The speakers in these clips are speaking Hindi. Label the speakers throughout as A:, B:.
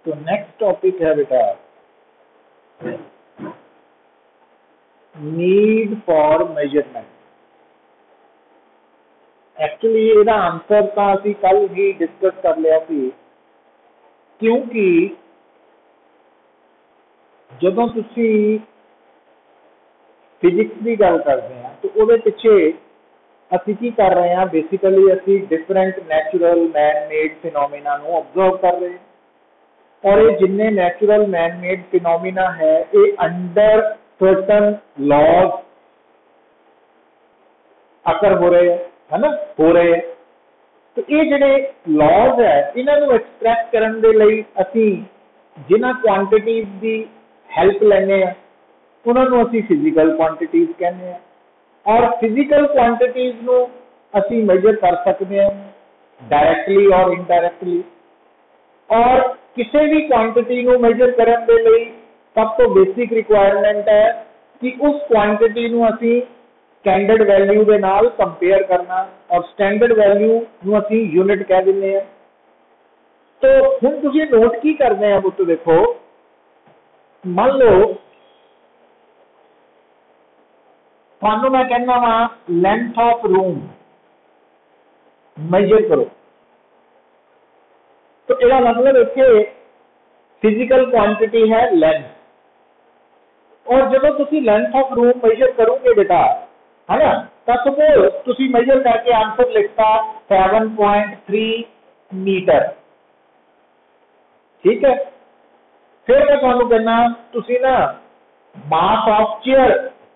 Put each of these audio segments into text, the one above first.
A: तो नेक्स्ट टॉपिक है बेटा नीड फॉर मेजरमेंट। एक्चुअली ਇਹਦਾ आंसर तो ਅਸੀਂ कल ही डिस्कस कर लिया ਸੀ, क्योंकि ਜਦੋਂ ਤੁਸੀਂ फिजिक्स की गल करते हैं तो ਉਹਦੇ ਪਿੱਛੇ ਅਸੀਂ ਕੀ कर रहे हैं, बेसिकली ਅਸੀਂ different natural man made phenomena ਨੂੰ ऑब्जर्व कर रहे हैं और ये जिन्ने नैचुरल मैन मेड फिनोमिना है ये अंडर सर्टन लॉज अकर हो रहे हैं, है ना, हो रहे हैं। तो ये जिहड़े लॉज है इन्हों एक्सप्रैस करने के लिए असी जिन्हां क्वांटिटीज की हैल्प लैने उन्होंने असी फिजिकल क्वांटिटीज कहने और फिजिकल क्वांटिटीज नूं असी मेजर कर सकते हैं डायरैक्टली और इनडायरैक्टली। और किसी भी क्वांटिटी नूं मेजर करने के लिए सब तो बेसिक रिक्वायरमेंट है कि उस क्वांटिटी नूं असी स्टैंडर्ड वैल्यू के नाल कंपेयर करना और स्टैंडर्ड वैल्यू नूं असी यूनिट कह दिंदे हैं। तो हुण तुसीं नोट की करते हैं पुत्त, देखो मान लो तुहानूं मैं कहना वा लेंथ ऑफ रूम मेजर करो, तो इसका मतलब इत्थे फिजिकल क्वांटिटी है लेंथ। और जब तुसीं लेंथ ऑफ रूम मेजर करोगे बेटा, है ना, तो सपोज तुसीं मेजर करके आंसर लिखता 7.3 मीटर, ठीक है। फिर मैं तुहानूं कहना तुसीं ना मास ऑफ चेयर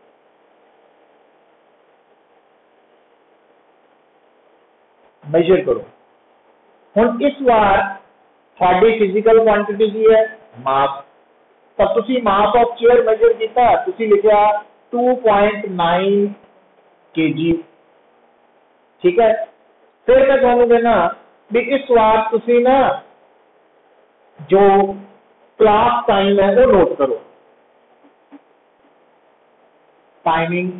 A: मेजर करो। हुण इस बार तुहाडी फिजिकल क्वांटिटी की है मास, तो तुसीं मास ऑफ चेयर मेजर किया, तुसीं लिखिया 2.9 kg, ठीक है। फिर मैं तुहानूं कहना भी इस बार तुसीं ना जो क्लास टाइम है वो नोट करो, टाइमिंग।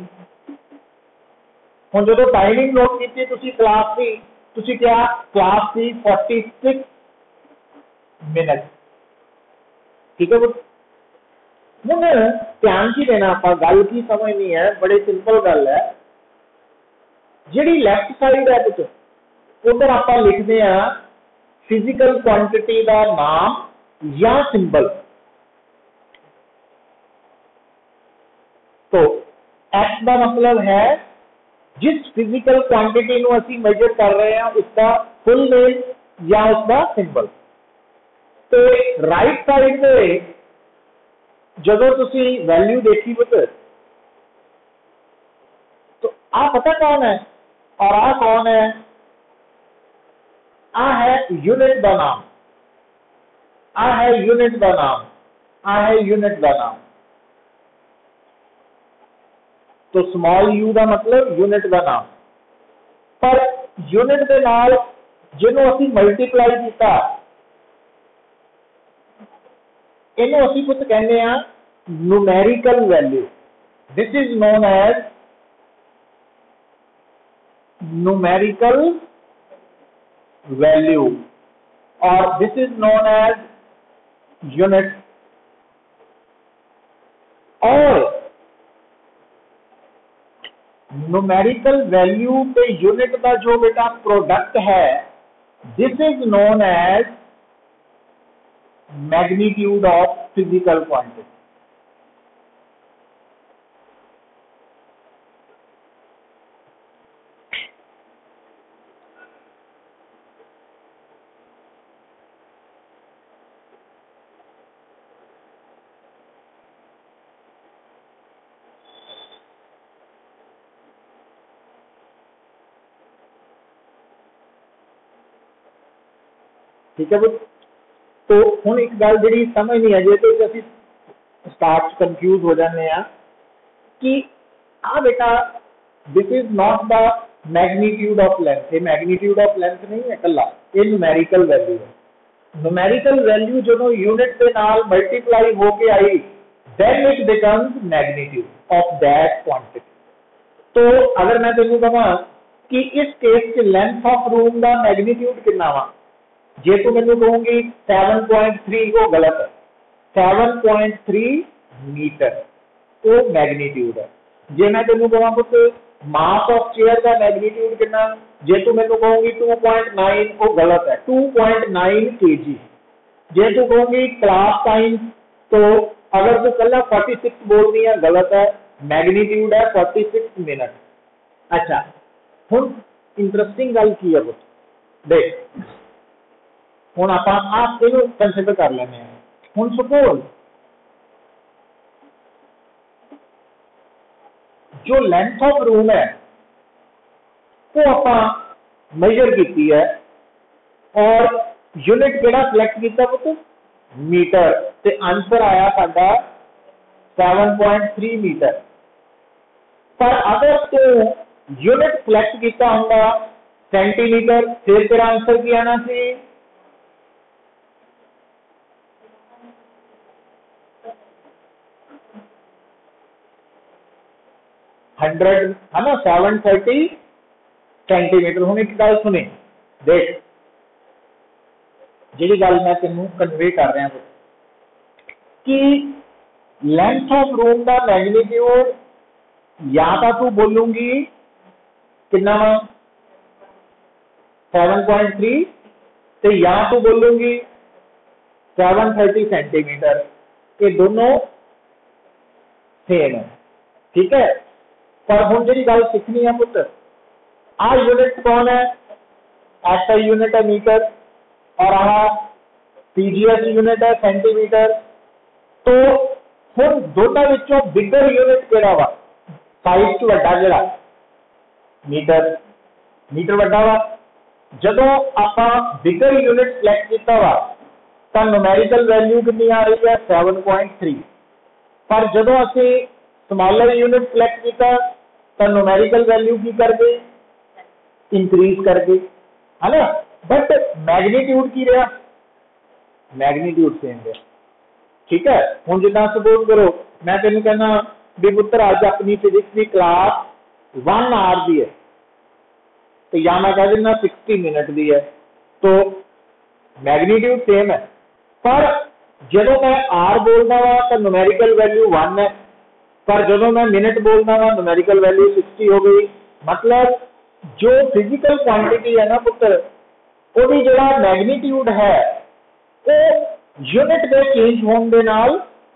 A: हुण जो टाइमिंग नोट की तुसीं क्लास की, तुसीं क्या क्लास की 46 मिनट, ठीक है। हुण ध्यान की देना, आप गल की समझनी है, बड़े सिंपल गल है। जिहड़ी लैफ्ट साइड है कुछ उधर आप लिखते हैं फिजिकल क्वांटिटी का नाम या सिंबल। तो एक्स का मतलब है जिस फिजिकल क्वांटिटी नूं असीं मेजर कर रहे हैं उसका फुल नेम या उसका सिंबल। तो राइट साइड पे जदों तुसीं वैल्यू देखी पुत्र, तो आ पता कौन है और आ कौन है? आ है यूनिट का नाम, आ है यूनिट का नाम, आ है यूनिट का नाम। तो स्मॉल यू का मतलब यूनिट का नाम, पर यूनिट के नाल जिन्हों असीं मल्टीप्लाई किया इन्हों असीं कुछ कहने आ numerical value. This is known as numerical value और this is known as unit. और न्यूमेरिकल वैल्यू पे यूनिट का जो बेटा प्रोडक्ट है this is known as magnitude of physical quantity. ठीक है बुध। तो हुण एक गल जिहड़ी समझ नहीं है, जो असीं स्टार्ट कंफ्यूज हो जाते हैं कि आ बेटा this is not the magnitude of length, ये मैग्नीट्यूड ऑफ लेंथ नहीं है कला, ये न्यूमेरिकल वैल्यू है। न्यूमेरिकल वैल्यू जो यूनिट के नाल मल्टीप्लाई होके आई then it becomes magnitude of that quantity. तो अगर मैं तेनू कहां कि इस केस च लेंथ ऑफ रूम का मैग्नीट्यूड कितना वा, जे तू मैनू कहूंगी 7.3 वो गलत है। 7.3 मीटर वो मैग्नीट्यूड है। जे मैं तेन कहा पुत मास ऑफ चेयर का मैग्नीट्यूड कितना, जे तू मैनू कहूंगी 2.9 वो गलत है। 2.9 kg। जे तू कहूंगी क्लास टाइम, तो अगर तू कला 46 बोल रही है गलत है, मैग्नीट्यूड है 46 मिनट। अच्छा हुण इंटरस्टिंग गल की है पुत, देख हुण आपां इहनूं कंसीडर कर लैंदे हां। हुण सपोज जो लेंथ ऑफ रूम है वो आपां मेजर की है और यूनिट केड़ा सिलेक्ट किया पुत, मीटर, ते आंसर आया साडा 7.3 मीटर। पर अगर तू यूनिट सिलेक्ट किया होंदा सेंटीमीटर, फिर तेरा आंसर की आना सी 100 है ना, 730 सेंटीमीटर। हुण एक गल सुनी, देख जी गल मैं तेनों कन्वे कर रहा कि लेंथ ऑफ रूम का मैग्नीट्यूड या तो तू बोलूंगी कितना 7.3 ते या तू बोलूंगी 730 सेंटीमीटर। ये दोनों सेम है, ठीक है। पर हुण जी गल सीखनी है पुत्र, आ यूनिट कौन है, एसआई यूनिट है मीटर और आ पीजीएस यूनिट है सेंटीमीटर। तो हुण दोनों विचों बिगर यूनिट केड़ा वा, साइज च वड्डा जेड़ा मीटर, मीटर वड्डा वा। जदों आपां बिगर यूनिट सिलेक्ट किया वा तो न्यूमेरिकल वैल्यू कितनी आ रही है 7.3। पर जदों असीं स्मॉलर यूनिट सिलेक्ट किया तो न्यूमेरिकल वैल्यू की कर गई, इंक्रीज कर गई, है ना। बट मैग्नीट्यूड की रहा, मैग्नीट्यूड सेम रहा, ठीक है। हुण जिद्दां सपोज करो मैं तेन कहना भी पुत्र अज अपनी फिजिक्स की क्लास 1 आवर की है, तो या मैं कह देना 60 मिनट की है, तो मैग्नीट्यूड सेम है। पर जो मैं आर बोलता वा तो न्यूमेरिकल वैल्यू 1 है, पर जो मैं मिनट बोलता वा न्यूमेरिकल वैल्यू 60 हो गई। मतलब जो फिजिकल क्वांटिटी है ना पुत्र, वो जो मैग्नीट्यूड है वो यूनिट के चेंज होने के नाल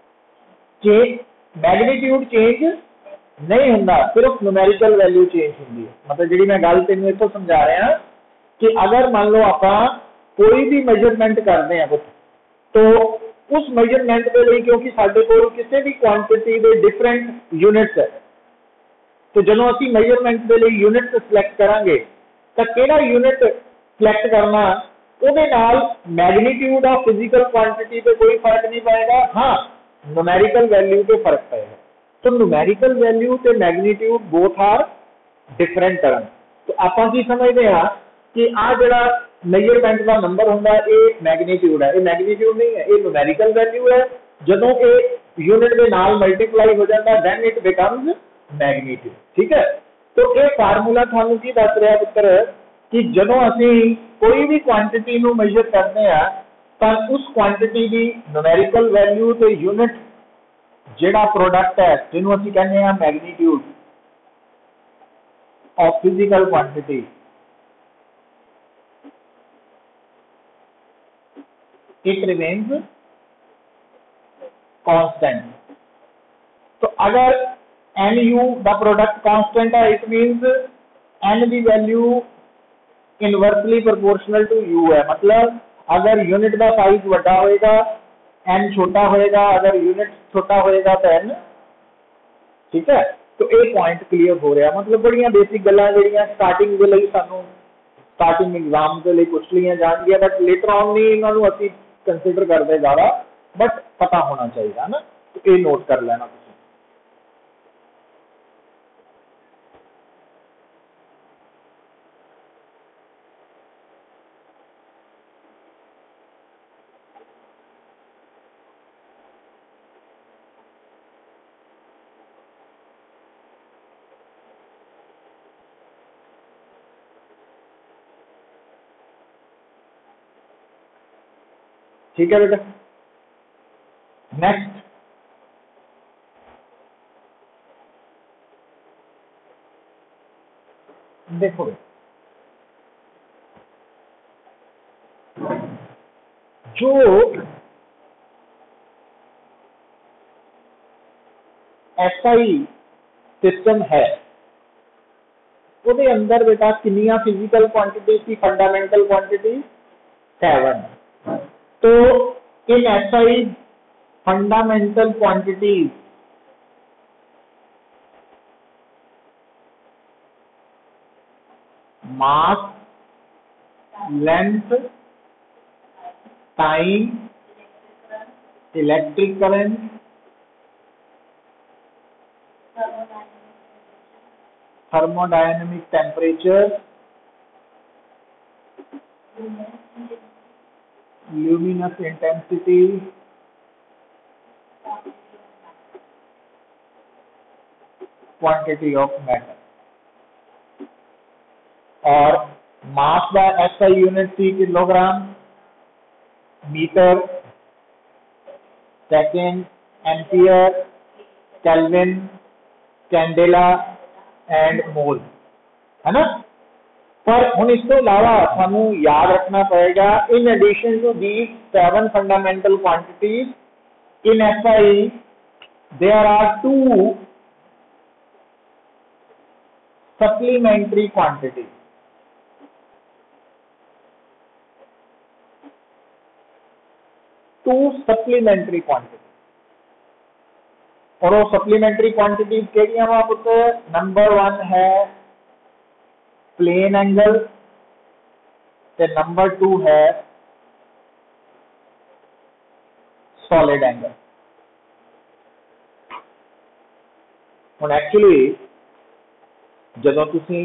A: मैग्नीट्यूड चेंज नहीं होंदा, सिर्फ न्यूमेरिकल वैल्यू चेंज होंदी है। मतलब जी मैं गल तेन इतों समझा रहा कि अगर मान लो आप कोई भी मेजरमेंट करते हैं तो उस मेजरमेंट के लिए, क्योंकि साडे कोल किसी भी क्वांटिटी के डिफरेंट यूनिट्स है, तो जो असीं मेजरमेंट के लिए यूनिट सिलेक्ट करांगे तो किहड़ा यूनिट सिलेक्ट करना, ਉਹਦੇ ਨਾਲ मैग्नीट्यूड ऑफ फिजिकल क्वांटिटी पे कोई फर्क नहीं पड़ेगा। हाँ न्यूमेरिकल वैल्यू पे फर्क पड़ेगा। तो न्यूमेरिकल वैल्यू ते magnitude both are different term. तो आपां की समझते हैं कि आ जड़ा मेजरमेंट का नंबर होंदा ये मैग्नीट्यूड है, ये मैग्नीट्यूड नहीं है, ये न्यूमेरिकल वैल्यू है। जदों ये यूनिट के नाल मल्टीप्लाई हो जाता दैन इट बिकम्स मैग्नीट्यूड, ठीक है। तो ये फार्मूला थानू की दस रहा पुत्र कि जदों असीं कोई भी क्वांटिटी नू मेजर करते हैं तो उस क्वांटिटी की न्यूमेरिकल वैल्यू ते यूनिट जिहड़ा प्रोडक्ट है जिन्हों असीं कहते हैं magnitude of physical quantity, it remains constant. तो अगर n u the product constant है, इट मीन्स एन की value inversely proportional to u है। मतलब अगर यूनिट का साइज वड्डा होएगा एन छोटा होएगा, अगर यूनिट छोटा होएगा तो एन, ठीक है। तो ये पॉइंट क्लीयर हो रहा। मतलब बड़िया बेसिक गल्लां जिहड़ियां स्टार्टिंग के लिए सानू स्टार्टिंग एग्जाम के लिए पुछ लिया जाएगी, बट लेटर ऑन नहीं इन्होंने असीं कंसीडर करते ज़्यादा, बट पता होना चाहिए है ना। तो ये नोट कर लेना। ठीक है बेटा। नेक्स्ट देखो जो SI सिस्टम है ਉਹਦੇ अंदर बेटा कितनियां फिजिकल क्वांटिटी थी, फंडामेंटल क्वांटिटी 7। तो इन SI fundamental quantities mass, length, time, electric current, thermodynamic temperature, luminous intensity, quantity of matter। और मास का SI यूनिट थी kilogram, metre, second, ampere, kelvin, candela and mole, है ना। पर हम इसको अलावा सानू याद रखना पड़ेगा, in addition to these 7 fundamental quantities in SI there are 2 supplementary quantities. Two supplementary quantity, और वो सप्लीमेंट्री क्वांटिटीज केड़ियां वा पुत्र? नंबर 1 है प्लेन एंगल, ते नंबर 2 है सॉलिड एंगल। हुण एक्चुअली जदों तुसी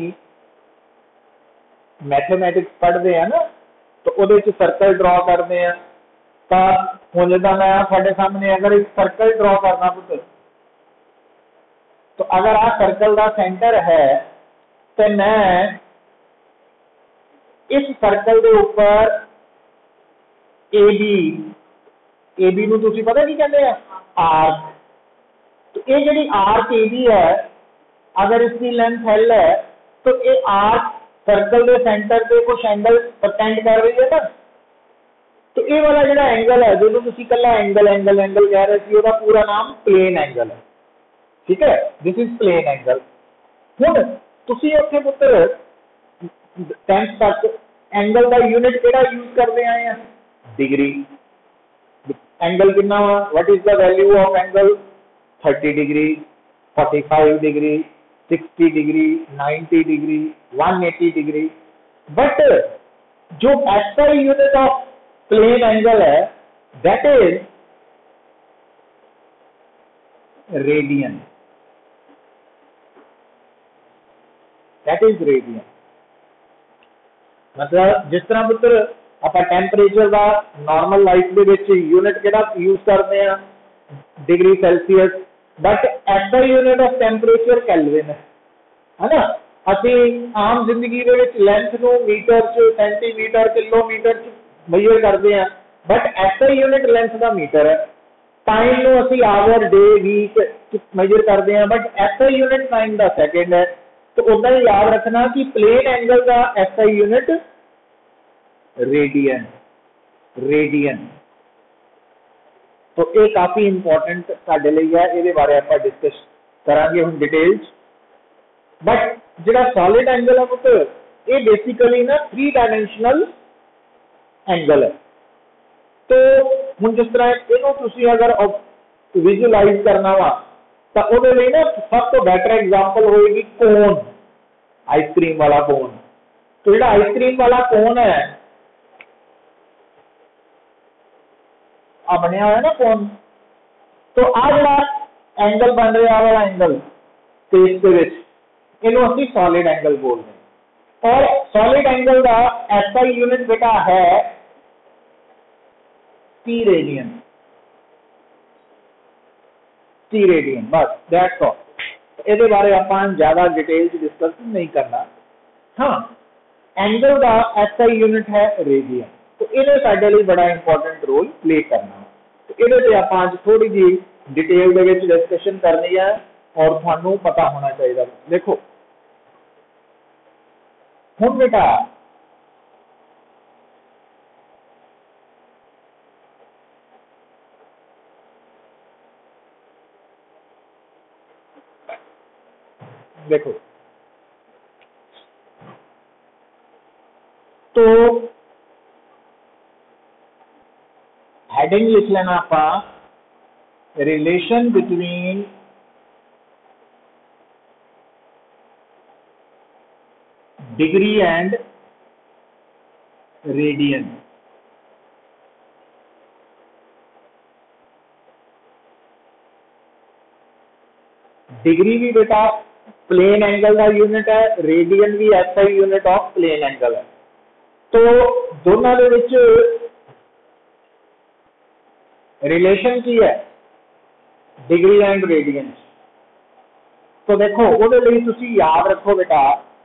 A: मैथमेटिक्स पढ़ते हैं ना, तो उहदे च सर्कल ड्रॉ करते हैं। तो हुण जिद्दां मैं तुहाडे सामने अगर एक सर्कल ड्रॉ करना पुत्र, तो अगर आ सर्कल का सेंटर है तो मैं इस सर्कल के ऊपर ए बी नूं तुसीं पता की कहते हैं? आर्क। तो ये जिहड़ी आर्क ए बी है, अगर इसकी लेंथ L है तो ये आर्क सर्कल के सेंटर से कुछ एंगल परपेंड कर रही है ना। तो ये वाला जिहड़ा एंगल है, जो तुसीं कल्ला एंगल एंगल एंगल कह रहे सी, उसका पूरा नाम प्लेन एंगल है। ठीक है, दिस इज प्लेन एंगल। हुण तुसीं उत्थे पुत्र 10th तक एंगल का यूनिट केड़ा यूज करते आए हैं? डिग्री। एंगल कितना वा? What is the value of angle? 30 degree, 45 degree, 60 degree, 90 degree, 180 degree. But जो SI unit of plane angle है, that is radian. That is radian. मतलब जिस तरह पुत्र आप टेंपरेचर का नॉर्मल लाइफ के विच यूनिट केड़ा यूज करते हैं? Degree Celsius. But SI unit of temperature kelvin है ना। असी आम जिंदगी दे विच लेंथ नूं मीटर च, सेंटीमीटर, किलोमीटर च मेजर करते हैं, बट SI यूनिट लेंथ का मीटर है। टाइम नूं असी आवर, डे, वीक मेजर करते हैं, बट SI यूनिट टाइम का सेकेंड है। तो उदा ही याद रखना कि प्लेन एंगल का SI यूनिट रेडियन। रेडियन तो ये काफी इंपॉर्टेंट साडे लई है, ये बारे आप डिस्कस करांगे हुण डिटेल्स। बट जिहड़ा सॉलिड एंगल है पुत्र, ये बेसिकली ना 3 डायमेंशनल एंगल है। तो हुण जिस तरह इहनूं तुसीं अगर विजुअलाइज करना वा, तो ਉਹਦੇ ਲਈ ना सब तो बेटर एग्जांपल होएगी कोन, आइसक्रीम वाला कोन। तो जो आइसक्रीम वाला कोन है, आ बनया हुआ है ना कोन, तो आ जो एंगल बन रहा वाला एंगल स्पेस के विच, इहनूं असीं सॉलिड एंगल बोलते हैं। और सॉलिड एंगल का SI यूनिट बेटा है टी रेडियन। टी रेडियन, बस दैट्स ऑल। ये बारे अपन ज्यादा डिटेल डिस्कस नहीं करना। हाँ, एंगल का SI यूनिट है रेडियन। तो इन्हें साडे लिए बड़ा इंपॉर्टेंट रोल प्ले करना। तो ये आप अज थोड़ी जी डिटेल डिस्कशन करनी है और थानू पता होना चाहिए। देखो हुण बेटा देखो तो हेडिंग लिख लेना आप, relation between degree and radian. Degree भी बेटा प्लेन एंगल का यूनिट है, रेडियन भी SI unit of plane angle है। तो दोनों के विच रिलेशन की है डिग्री एंड रेडियन। तो देखो वो तुसी याद रखो बेटा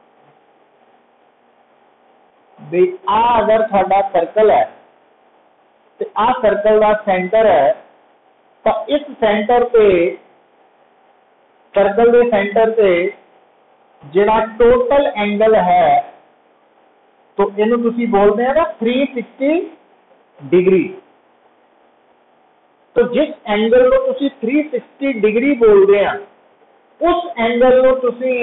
A: भी आ अगर थोड़ा सर्कल है तो आ सर्कल का सेंटर है, तो इस सेंटर पे सर्कल के सेंटर पे जिहड़ा टोटल एंगल है तो इन्हू तुसी बोलते हैं ना 360 डिग्री। तो जिस एंगल को तुसी 360 डिग्री बोलते हैं उस एंगल को तुसी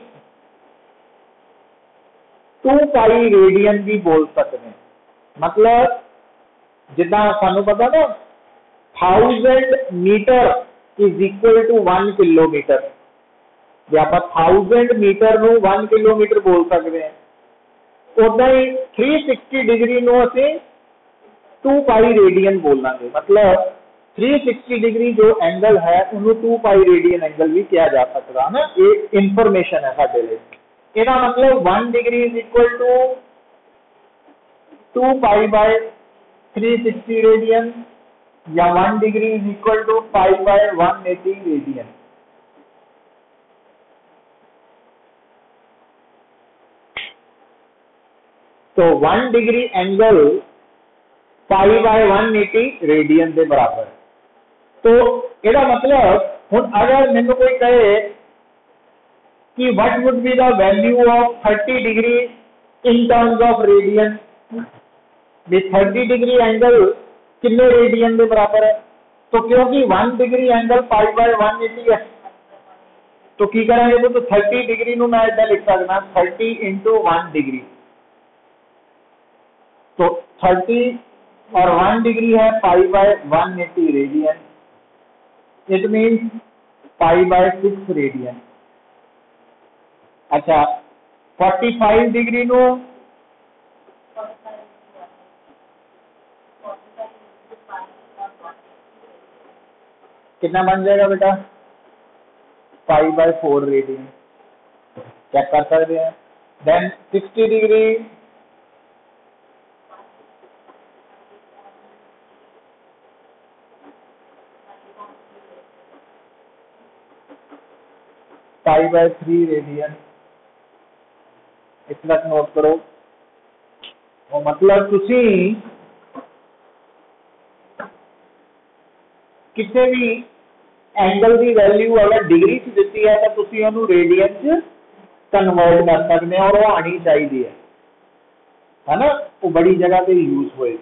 A: 2 पाई रेडियन भी बोल सकते हैं। मतलब जिदा सानू पता ना 1000 metre is equal to 1 kilometre, जे आप 1000 मीटर नू 1 किलोमीटर बोल सकते हैं, उदा ही 360 डिग्री नू असी 2 पाई रेडियन बोलांगे। मतलब 360 डिग्री जो एंगल है उन्होंने 2 पाई रेडियन एंगल भी किया जा सकता है ना। ये इंफॉर्मेशन है साडे लिए। इसका मतलब 1 degree is equal to 2 pi by 360 radian या 1 degree is equal to 5 by 180 radian. तो 1 degree angle pi by 180 radian के बराबर। तो यदा मतलब हुण अगर मैंने कोई कहे कि what would be the value of 30 degree in terms of radian, 30 degree angle कितने रेडियन के बराबर है। तो क्योंकि 1 डिग्री एंगल पाई बाय 180 है तो की करेंगे तो 30 डिग्री नू मैं इदा लिख सकता 30 इंटू 1 डिग्री। तो 30 और 1 डिग्री है pi by 180 radian, it means pi by 6 radian. अच्छा 45 डिग्री नो कितना बन जाएगा बेटा, पाई बाय 4 रेडियन। चेक कर सकते हैं। Then 60 degree pi by 3 radian. इतना नोट करो। वो मतलब तुसी किसी भी एंगल की वैल्यू अगर डिग्री च दी है तो तुसी उन्होंने रेडियन च कन्वर्ट कर सकते हैं और वो आनी चाहिए है ना। वो बड़ी जगह पे यूज होएगी।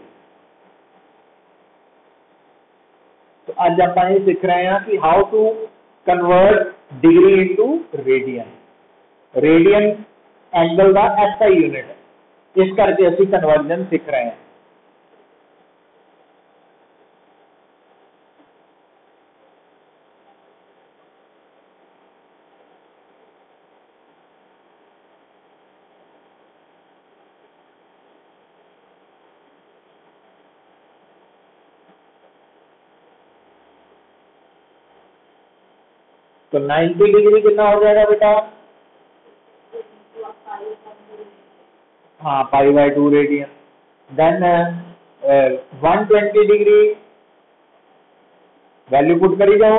A: तो आज आप ये सीख रहे हैं कि how to convert degree into radian. Radian angle का एसआई यूनिट है, इस करके असं कन्वर्जन सीख रहे हैं। तो 90 डिग्री कितना हो जाएगा बेटा, हाँ pi by 2 radian. Then 120 degree value put करी जाओ,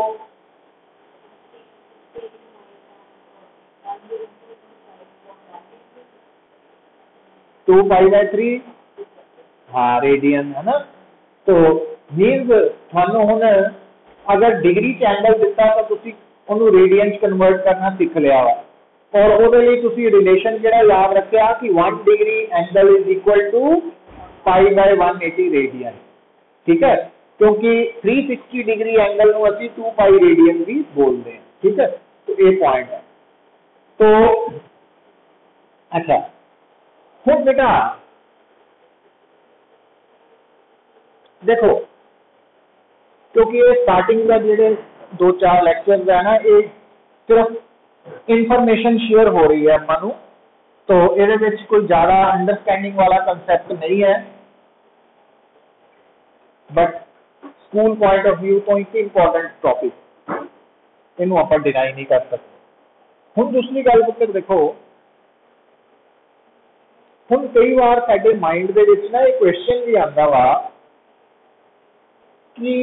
A: टू पाई बाय 3, हाँ रेडियन है ना। तो मीनस थानू हुण अगर डिग्री च एंगल दिता तो तुसी उन्होंने रेडियन च कन्वर्ट करना सीख लिया वा और वो रिलेशन जो याद रखा कि 1 degree angle is equal to pi by 180 radian. ठीक है, क्योंकि 360 डिग्री एंगल को असी 2 पाई रेडियन भी बोलते हैं। ठीक है, तो ये पॉइंट है। तो अच्छा हुण बेटा देखो, क्योंकि ये स्टार्टिंग का जो 2-4 लैक्चर है ना, ये सिर्फ इंफॉर्मेशन शेयर हो रही है अपनों, तो ये कोई ज्यादा अंडरस्टैंडिंग वाला कंसैप्ट नहीं है, but school point of view तो एक इंपॉर्टेंट टॉपिक, इनू आप डिनाई नहीं कर सकते। हुण दूसरी गल पुत्र देखो, हुण कई बार साडे माइंड दे विच ना एक क्वेश्चन भी आंदा वा कि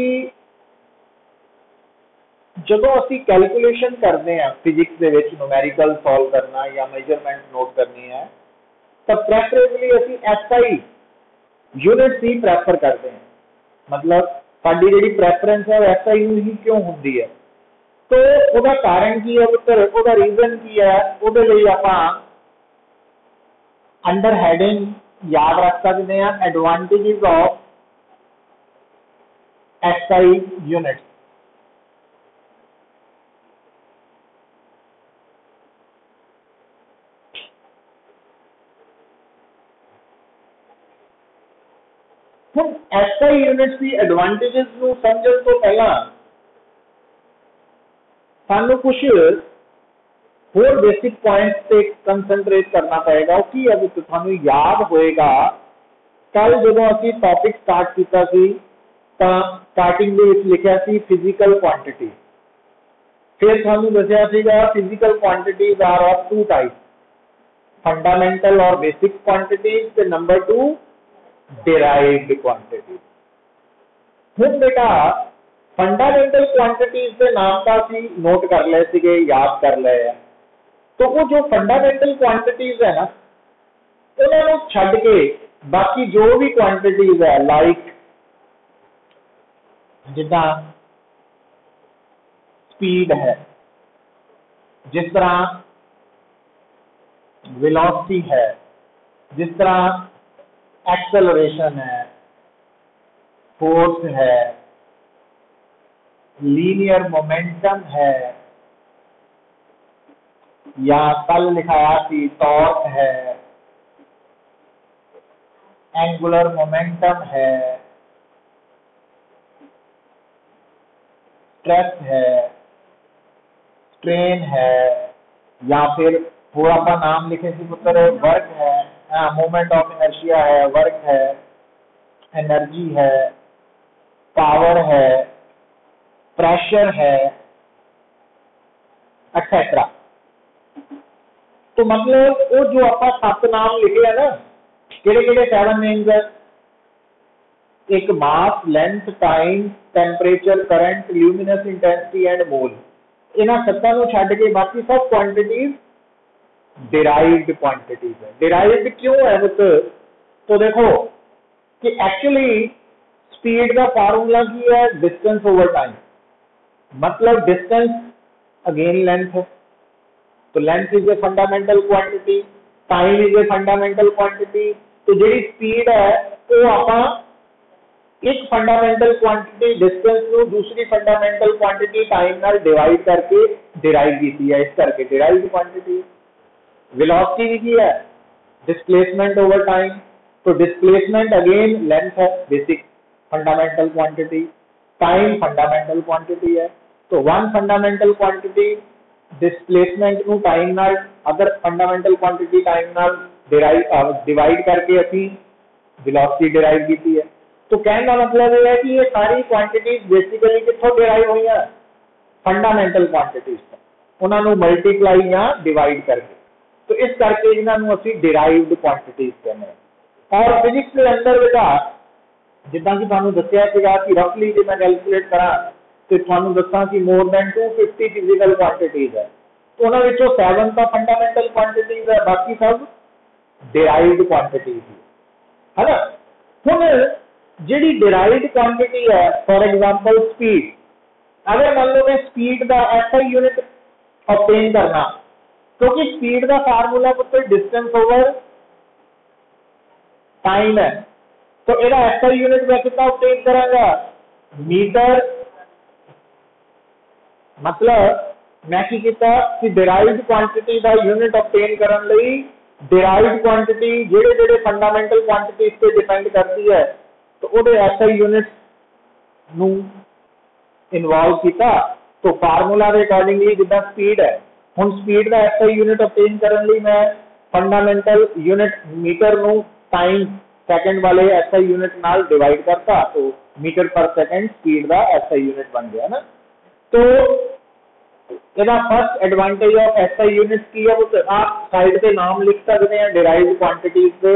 A: जदों असी कैलकुलेशन करते हैं फिजिक्स दे विच न्यूमेरिकल सॉल्व करना या मेजरमेंट नोट करनी है, तो प्रेफरेबली असी एसआई यूनिट ही प्रेफर करते हैं। मतलब साडी जिहड़ी प्रेफरेंस है एसआई ही क्यों होंदी है, तो उसका कारण की है पुत्र, उसका रीजन की है, उसदे लई आपां अंडर हैडिंग याद रख सकते हैं एडवांटेजेस ऑफ एसआई यूनिट्स। हम एसआई यूनिट्स की एडवांटेजेस को समझने तो पहला सानू कुछ होर बेसिक पॉइंट्स पे कंसंट्रेट करना पड़ेगा कि अभी तो थानू याद होएगा कल जो असी टॉपिक स्टार्ट किया स्टार्टिंग दे विच लिखिया सी फिजिकल क्वांटिटी, फिर थानू दसिया सीगा physical quantities are of 2 type, fundamental और बेसिक क्वांटिटीज ते नंबर 2 डिराइव्ड क्वांटिटी। हुण बेटा फंडामेंटल क्वांटिटीज के नाम का सी नोट कर ले सीगे, याद कर ले है, तो वो जो फंडामेंटल क्वांटिटीज है ना उन्होंने छड़ के बाकी जो भी क्वांटिटीज है लाइक जिदा स्पीड है, जिस तरह वेलोसिटी है, जिस तरह एक्सेलरेशन है, फोर्स है, लीनियर मोमेंटम है, या कल लिखाया थी टॉर्क है, एंगुलर मोमेंटम है, स्ट्रेस है, स्ट्रेन है, या फिर थोड़ा सा नाम लिखे थे पुत्र वर्क है, मोमेंट ऑफ इनर्शिया है, वर्क है, एनर्जी है, पावर है, प्रेशर है, एक्सेट्रा। तो मतलब वो जो आप 7 नाम लिखे है ना, किहड़े 7 नेम्स है, एक mass, length, time, temperature, current, luminous intensity and mole. इन्हां 7 को छड्ड के बाकी सब क्वांटिटीज डिराइव्ड क्वांटिटीज है। डिराइव्ड क्यों है पुत्र, तो देखो कि एक्चुअली स्पीड का फार्मूला की है डिस्टेंस ओवर टाइम, मतलब डिस्टेंस अगेन लेंथ है, तो length is a fundamental quantity, time is a fundamental quantity. तो जी स्पीड है वो आप एक फंडामेंटल क्वांटिटी डिस्टेंस को दूसरी फंडामेंटल क्वांटिटी टाइम नाल डिवाइड करके डिराइव की है, इस करके डिराइव्ड क्वांटिटी। वेलोसिटी की है डिस्प्लेसमेंट ओवर टाइम, तो डिस्प्लेसमेंट अगेन लेंथ है, basic fundamental quantity, time fundamental quantity है, तो वन फंडामेंटल क्वांटिटी डिस्प्लेसमेंट को टाइम नाल अदर फंडामेंटल क्वांटिटी टाइम नाल डिवाइड करके असी वेलोसिटी डिराइव की है। तो कहने का मतलब यह है कि ये सारी क्वांटिटीज बेसिकली कितों डिराइव हुई है, फंडामेंटल क्वांटिटीज, उन्होंने मल्टीप्लाई या डिवाइड करके, तो इस करके इन्होंने असी डिराइव्ड क्वांटिटीज कहने हैं। और फिजिक्स के अंदर बेटा जिदा कि तुहानू दस्सिया सीगा कि रफली जो मैं कैलकुलेट करा तो तुहानू दस्सां कि मोर दैन 250 फिजिकल क्वांटिटीज है, तो उन्होंने विचों 7 तो फंडामेंटल क्वांटिटीज है, बाकी सब डिराइव्ड क्वांटिटीज है ना। हुण जिहड़ी डिराइव्ड क्वांटिटी है, फॉर एग्जांपल स्पीड, अगर मान लो मैं स्पीड का SI यूनिट ऑब्टेन करना, क्योंकि स्पीड का फार्मूला पुत्र डिस्टेंस ओवर टाइम है, तो ਇਹਦਾ SI यूनिट मैं कितना ऑब्टेन करांगा, मीटर। मतलब मैं की किया कि डिराइव्ड क्वांटिटी का यूनिट ऑब्टेन करने लई डिराइव्ड क्वांटिटी जेड़े जेड़े फंडामेंटल क्वांटिटीज पे डिपेंड करती है, तो ਉਹਦੇ SI यूनिट ਨੂੰ इन्वॉल्व किया। तो फार्मूला के अकॉर्डिंगली जिदा स्पीड है, हुण स्पीड का SI यूनिट ऑब्टेन करने लई मैं फंडामेंटल यूनिट मीटर ਨੂੰ टाइम सेकंड वाले SI यूनिट नाल डिवाइड करता, तो मीटर पर सेकंड स्पीड का SI यूनिट बन गया ना। तो ਇਹਦਾ first advantage of SI unit की है, वो आप साइड पे नाम लिख सकते हैं डिराइव्ड क्वांटिटीज के।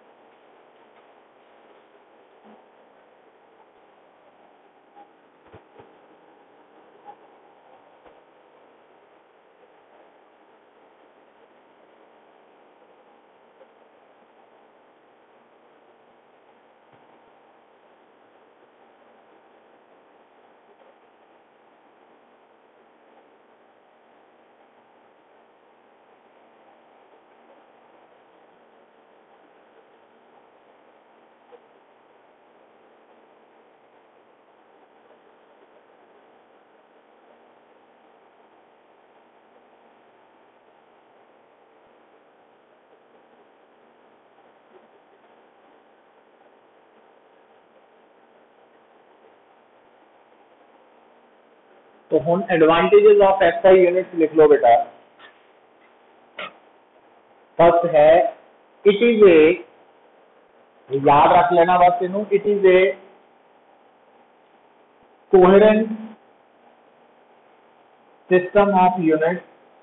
A: तो हम एडवांटेजेस ऑफ SI यूनिट लिख लो बेटा। फर्स्ट है इट इज ए, याद रख लेना बस इनू, it is a coherent system of unit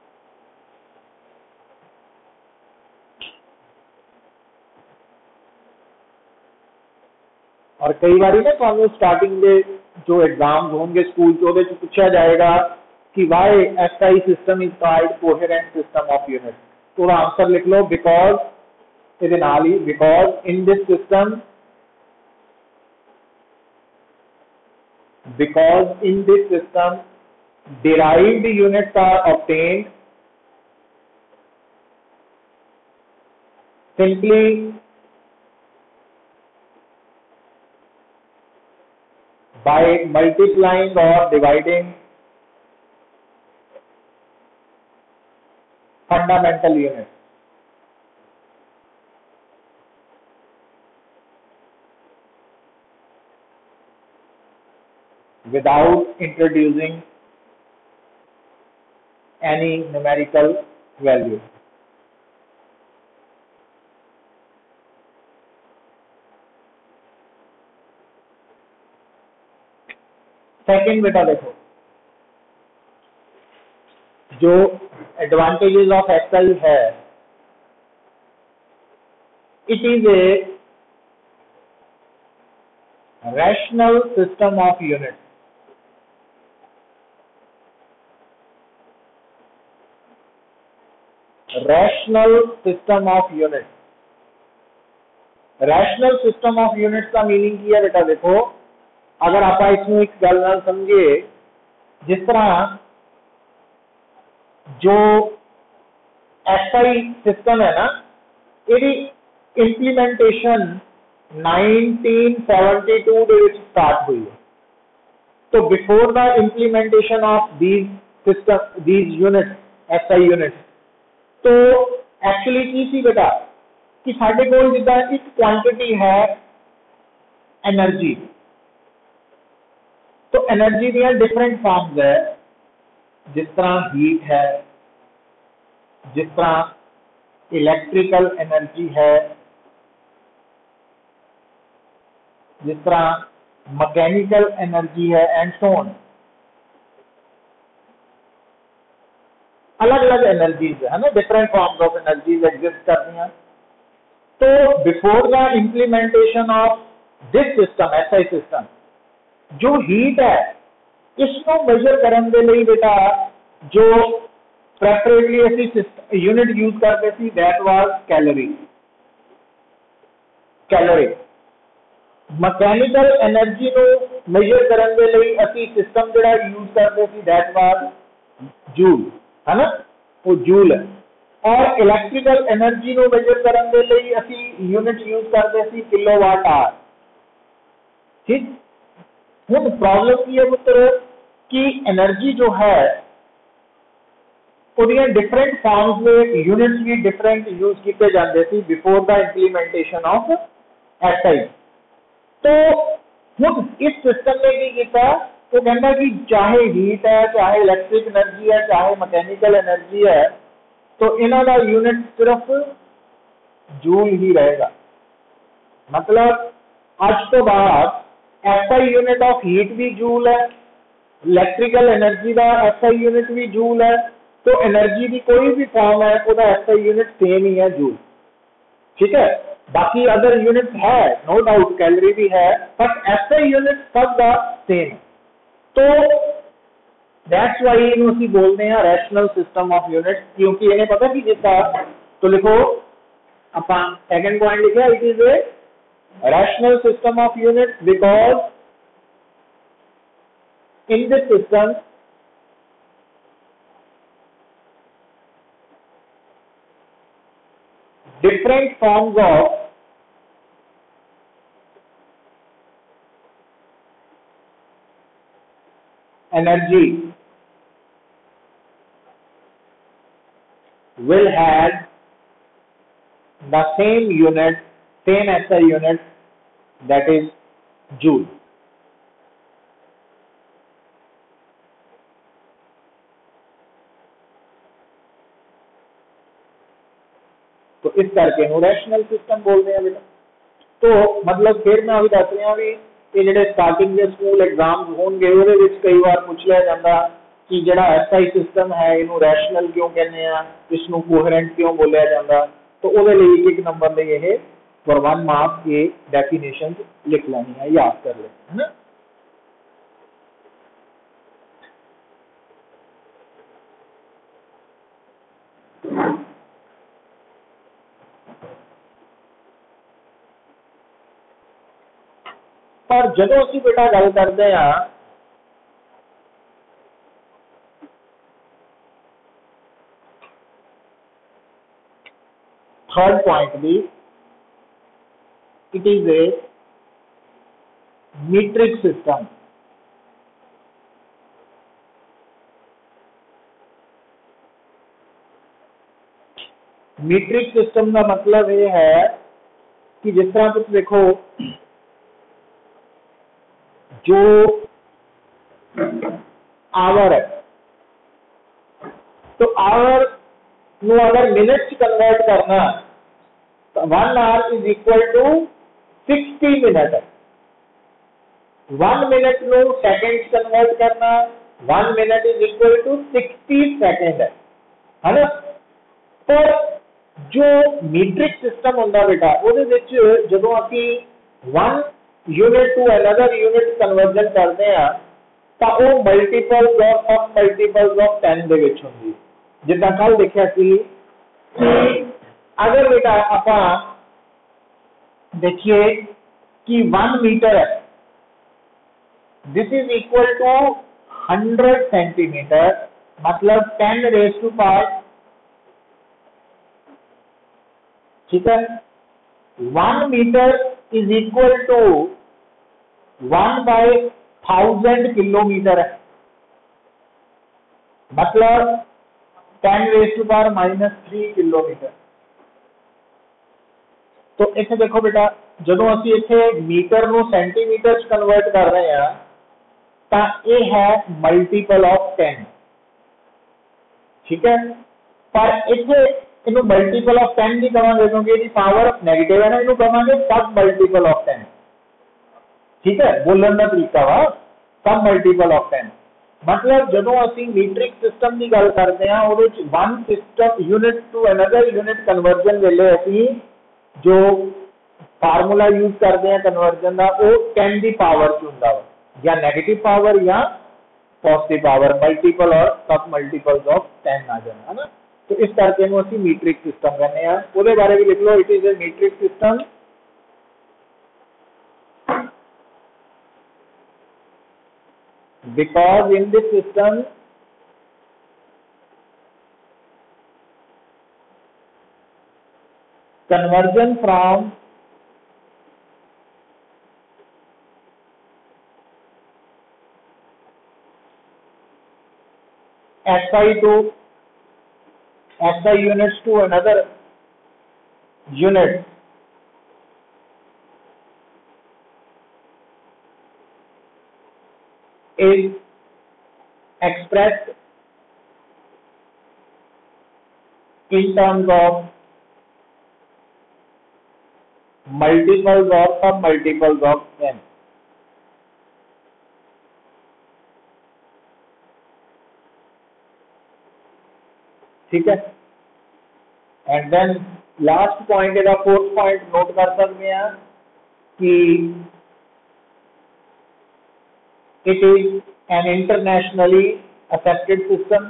A: और कई बार ना तो स्टार्टिंग के जो एग्जाम होंगे स्कूल तो पूछा जाएगा कि why SI system is called coherent system of unit, तो आंसर लिख लो because because in this system derived units are obtained simply by multiplying or dividing fundamental units. Without introducing any numerical value. Second बेटा देखो, जो एडवांटेजेस ऑफ SI है, it is a rational system of unit. Rational system of unit, rational system of units का मीनिंग की है बेटा देखो, अगर आप इसमें एक गल नाल समझिए, जिस तरह जो SI सिस्टम है ना, यदि इंप्लीमेंटेशन 1972 ਦੇ ਵਿੱਚ स्टार्ट हुई है, तो before the implementation of these units SI units, तो एक्चुअली की सी बेटा कि साडे कोल जिद्दां एक क्वांटिटी है एनर्जी, तो एनर्जी दी डिफरेंट फॉर्म्स है, जिस तरह हीट है, जिस तरह इलेक्ट्रिकल एनर्जी है, जिस तरह मैकेनिकल एनर्जी है एंड सो ऑन। अलग अलग एनर्जीज है ना, different forms of energies exist करती हैं। तो before the implementation of this system SI system, जो हीट है इसको मेजर करने के लिए बेटा जो प्रेफरेबली असी यूनिट यूज करते थे that was calorie. Calorie mechanical energy ਨੂੰ ਮੇਜਰ ਕਰਨ ਦੇ ਲਈ ਅਸੀਂ ਸਿਸਟਮ ਜਿਹੜਾ ਯੂਜ਼ ਕਰਦੇ ਸੀ ਦੈਟ ਵਾਸ ਜੂਲ, ਹੈ ਨਾ, ਉਹ ਜੂਲ ਹੈ। ਔਰ ਇਲੈਕਟ੍ਰੀਕਲ એનર્ਜੀ ਨੂੰ ਮੇਜਰ ਕਰਨ ਦੇ ਲਈ ਅਸੀਂ ਯੂਨਿਟ ਯੂਜ਼ ਕਰਦੇ ਸੀ ਕਿਲੋਵਾਟ ਆਰ। ठीक, ਹੁਣ प्रॉब्लम की है पुत्र कि एनर्जी जो है ਉਹਦੀਆਂ डिफरेंट फॉर्म्स में यूनिट्स भी डिफरेंट यूज किए जाते थे before the implementation of SI। तो ਹੁਣ इस सिस्टम ने की किया, तो कहना कि चाहे हीट है, चाहे इलेक्ट्रिक एनर्जी है, चाहे मैकेनिकल एनर्जी है, तो इन्हों का यूनिट सिर्फ जूल ही रहेगा। मतलब आज तो बाद SI यूनिट ऑफ हीट भी जूल है, इलेक्ट्रिकल एनर्जी का SI यूनिट भी जूल है, तो एनर्जी की कोई भी फॉर्म है उसका SI यूनिट सेम ही है जूल। ठीक है, बाकी अदर यूनिट है नो डाउट, कैलोरी भी है, बट SI यूनिट सब का सेम। तो दैट्स वाई इन्हों ਅਸੀਂ बोलते हैं रैशनल सिस्टम ऑफ यूनिट, क्योंकि इन्हें पता कि जिसका तो लिखो अपना सेकंड पॉइंट लिखा it is a rational system of units because in this system different forms of energy will have the same unit, same SI unit, that is joule। तो इस करके रैशनल सिस्टम बोलते हैं बेटा। तो मतलब फिर मैं अभी दस रहा भी कि जो स्टार्टिंग के स्कूल एग्जाम होंगे वो कई बार पूछ लिया जाता कि जो SI सिस्टम है इनू रैशनल क्यों कहते हैं, इसनू कोहेरेंट क्यों बोलिया जाता। तो वो एक नंबर लिए ये फॉर 1 मार्क्स ये डेफिनेशन लिख लेनी है, याद कर लेनी है ना। पर जदों असीं बेटा गल करते हैं थर्ड पॉइंट भी, it is a metric system। Metric system का मतलब ये है कि जिस तरह तुम देखो जो आवर है, तो आवर नो अगर मिनट कन्वर्ट करना तो 1 hour is equal to 60 minute है। 1 मिनट नो सेकंड कन्वर्ट करना 1 minute is equal to 60 second है ना। पर जो मीट्रिक सिस्टम होंदा बेटा ਉਹਦੇ ਵਿੱਚ ਜਦੋਂ ਅਸੀਂ 1 unit to another unit conversion करते हैं तो वो मल्टीपल्स और सब मल्टीपल्स ऑफ 10 ਦੇ ਵਿੱਚ ਹੁੰਦੀ। ਜਿੱਦਾਂ ਕੱਲ ਦੇਖਿਆ ਸੀ कि अगर बेटा ਆਪਾਂ देखिए कि 1 मीटर है, this is equal to 100 centimetre, मतलब 10 रेज टू पावर, ठीक है। 1 metre is equal to 1/1000 kilometre है, मतलब 10 रेज टू पावर -3 किलोमीटर। तो इतने देखो बेटा जो असी इतने मीटर नो सेंटीमीटर कन्वर्ट कर रहे हैं तो ये है मल्टीपल ऑफ 10, ठीक है। पर इतने इन मल्टीपल ऑफ 10 की कहेंगे क्योंकि ये पावर नेगेटिव है ना, इन कहेंगे सब मल्टीपल ऑफ 10, ठीक है। बोलन का तरीका वा सब मल्टीपल ऑफ 10, मतलब जो असी मीट्रिक सिस्टम की गल करते हैं वो 1 system unit to another unit conversion वेले असी जो फार्मूला यूज करते हैं कन्वर्जन का वो 10 की पावर च हुंदा वा, या नेगेटिव पावर या पॉजिटिव पावर, मल्टीपल और सब मल्टीपल्स ऑफ 10 आ जाना है ना। तो इस करके असी मीट्रिक सिस्टम कहने वो बारे भी लिख लो, it is a metric system because in this system conversion from SI units to another unit is expressed in terms of multiples or submultiples of n. ठीक है, एंड देन लास्ट पॉइंट ਇਹਦਾ फोर्थ पॉइंट नोट कर सकते हैं कि it is an internationally accepted system.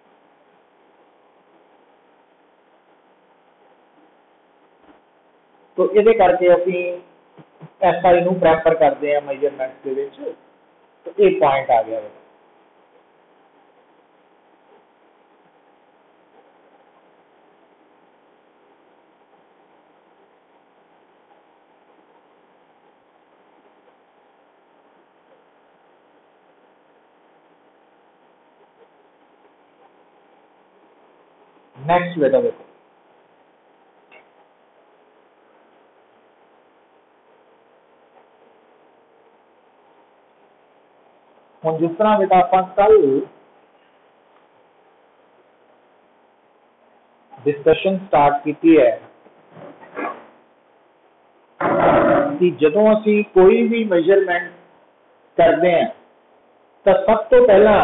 A: तो ਇਹਦੇ ਕਰਕੇ ਅਸੀਂ SI ਨੂੰ ਪ੍ਰੈਫਰ ਕਰਦੇ ਹਾਂ ਮੈਜ਼ਰਮੈਂਟਸ ਦੇ ਵਿੱਚ। तो ਇਹ ਪੁਆਇੰਟ ਆ ਗਿਆ। नेक्स्ट बेटा देखो, हम जिस तरह बेटा आप कल डिस्कशन स्टार्ट की है कि जदों असी कोई भी मेजरमेंट करते हैं तो सब तो पहला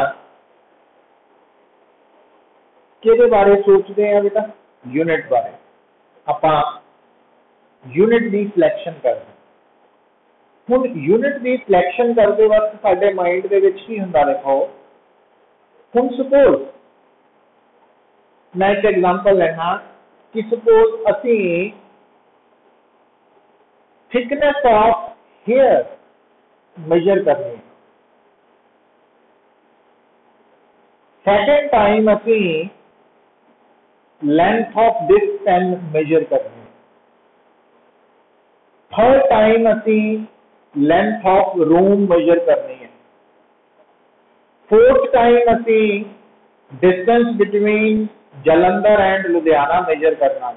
A: किहदे बारे सोचते हैं बेटा? यूनिट बारे। आपां यूनिट की सिलेक्शन करते हैं। हुण यूनिट की सिलेक्शन करते वक्त साडे माइंड दे विच की हुंदा देखो, हुण सपोज मैं एक एग्जांपल लेना कि सपोज असी थिकनेस ऑफ हेयर मेजर करनी है, सेकेंड टाइम असी length of this pen measure करनी, थर्ड टाइम असी लेंथ ऑफ रूम मेजर करनी है, फोर्थ टाइम असी distance between Jalandhar and Ludhiana measure करना।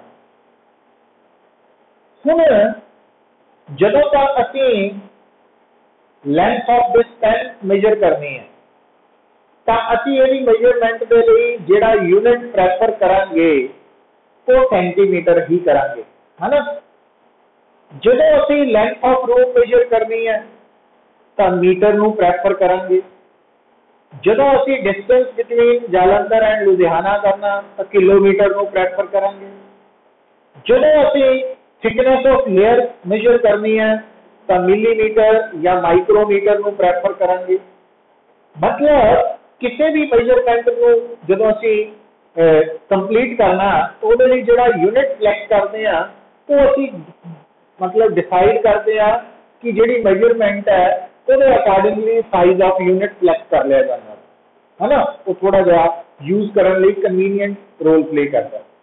A: हुण जदों तक असी length of this pen measure करनी है तो असी ये मेजरमेंट के लिए जिहड़ा यूनिट प्रेफर करांगे वो सेंटीमीटर ही करांगे, है ना। जदों असी लेंथ ऑफ रूम मेजर करनी है तो मीटर नूं प्रेफर करांगे, जदों असी distance between Jalandhar and Ludhiana करना तो किलोमीटर नूं प्रेफर करांगे, जदों असी थिकनेस ऑफ हेयर मेजर करनी है तो मिलीमीटर या माइक्रोमीटर नूं प्रेफर करांगे। मतलब किसी भी मेजरमेंट को जो असी कंप्लीट करना तो वो जो यूनिट सिलेक्ट करते हैं तो असी मतलब डिसाइड करते हैं कि जी मेजरमेंट है वो accordingly size of unit select कर लिया जाता है ना। वो थोड़ा जहा यूज करने लिए कन्वीनियंट रोल प्ले करता है।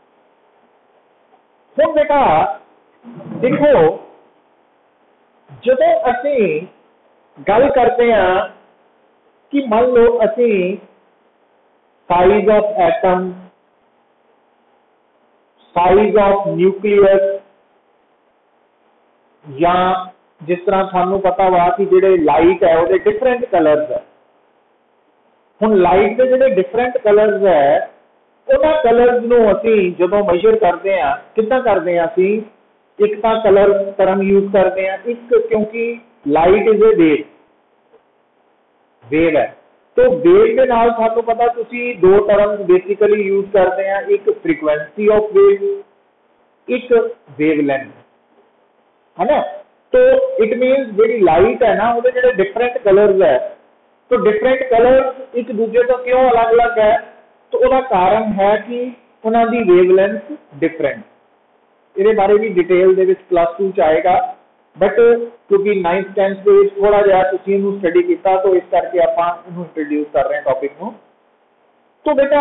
A: तो बेटा देखो जो असी गल करते हैं कि मान लो असी size of atom, size of nucleus, या जिस तरह सानू पता वा कि जिहड़े लाइट है वो डिफरेंट कलर्स है। हुण लाइट के जिहड़े डिफरेंट कलर्स है उन्हां कलर्स नूं असी जदों मेजर करते हैं किद्दां करते हैं? असी एक तां कलर टर्म यूज करते हैं, एक क्योंकि लाइट इज ए वेव है तो वेव के नाल सानू पता तुसी दो टर्म्स बेसिकली यूज करते हैं, एक फ्रीक्वेंसी ऑफ वेव, एक वेवलेंथ, है ना। तो इट मीन्स जी लाइट है ना वो जो डिफरेंट कलर्स है तो डिफरेंट कलर्स एक दूसरे तो क्यों अलग अलग है? तो उसका कारण है कि उन्होंने वेवलेंथ डिफरेंट। ये बारे भी डिटेल दे विच +2 च आएगा बट क्योंकि 9th 10th ਦੇ ਵਿੱਚ ਥੋੜਾ ਜਿਹਾ ਤੁਸੀਂ ਇਹਨੂੰ ਸਟੱਡੀ ਕੀਤਾ तो इस करके ਆਪਾਂ ਇਹਨੂੰ ਇੰਟਰੋਡਿਊਸ ਕਰ ਰਹੇ ਹਾਂ ਟੌਪਿਕ ਨੂੰ। तो बेटा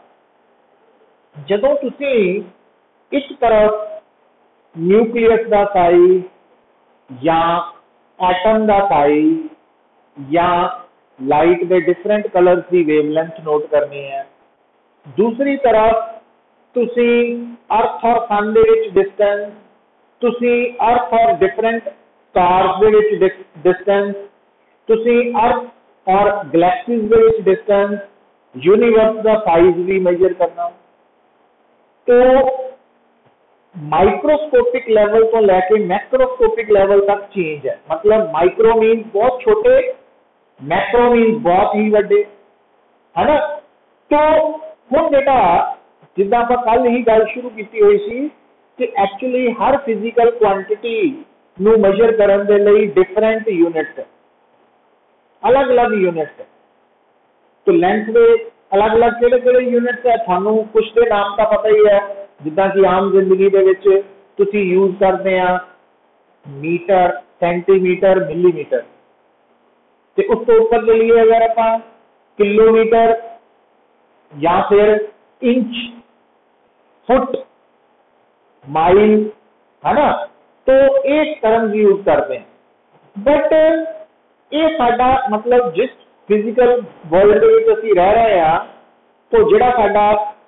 A: ਜਦੋਂ ਤੁਸੀਂ ਇੱਕ ਤਰਫ ਨਿਊਕਲੀਅਸ ਦਾ ਸਾਈਜ਼ ਜਾਂ ਐਟਮ ਦਾ ਸਾਈਜ਼ ਜਾਂ ਲਾਈਟ ਦੇ ਡਿਫਰੈਂਟ ਕਲਰਸ ਦੀ ਵੇਵਲੈਂਥ ਨੋਟ ਕਰਨੀ ਹੈ, दूसरी तरफ ਤੁਸੀਂ अर्थ और सन ਦੇ ਵਿੱਚ डिस्टेंस, ਤੁਸੀਂ अर्थ और डिफरेंट स्टार्स ਦੇ ਵਿੱਚ डिस्टेंस, ਤੁਸੀਂ अर्थ और गैलेक्सीज ਦੇ ਵਿੱਚ डिस्टेंस, यूनिवर्स ਦਾ साइज भी मेजर करना। तो माइक्रोस्कोपिक लेवल तो लैके मैक्रोस्कोपिक लेवल तक चेंज है, मतलब माइक्रो मीन बहुत छोटे, मैक्रो मीन बहुत ही बड़े, है ना। तो हुण बेटा जिद्दां आपां कल ही गल शुरू की हुई सी कि एक्चुअली हर फिजिकल क्वांटिटी नूं मेजर करन दे लई डिफरेंट यूनिट्स, अलग अलग यूनिट्स। तो लेंथ दे अलग अलग किहड़े यूनिट्स है, थानू कुछ दे नाम तो पता ही है, जिद्दां कि आम जिंदगी दे विच तुसीं यूज करदे आ मीटर, सेंटीमीटर, मिलीमीटर। ते उस तो ऊपर चलिए अगर आपां किलोमीटर या फिर इंच, फुट, माइल, है ना, तो एक टर्म यूज करते हैं। बट ये साडा मतलब जिस फिजिकल वर्ल्ड में असीं रह रहे हैं, तो जिहड़ा साडा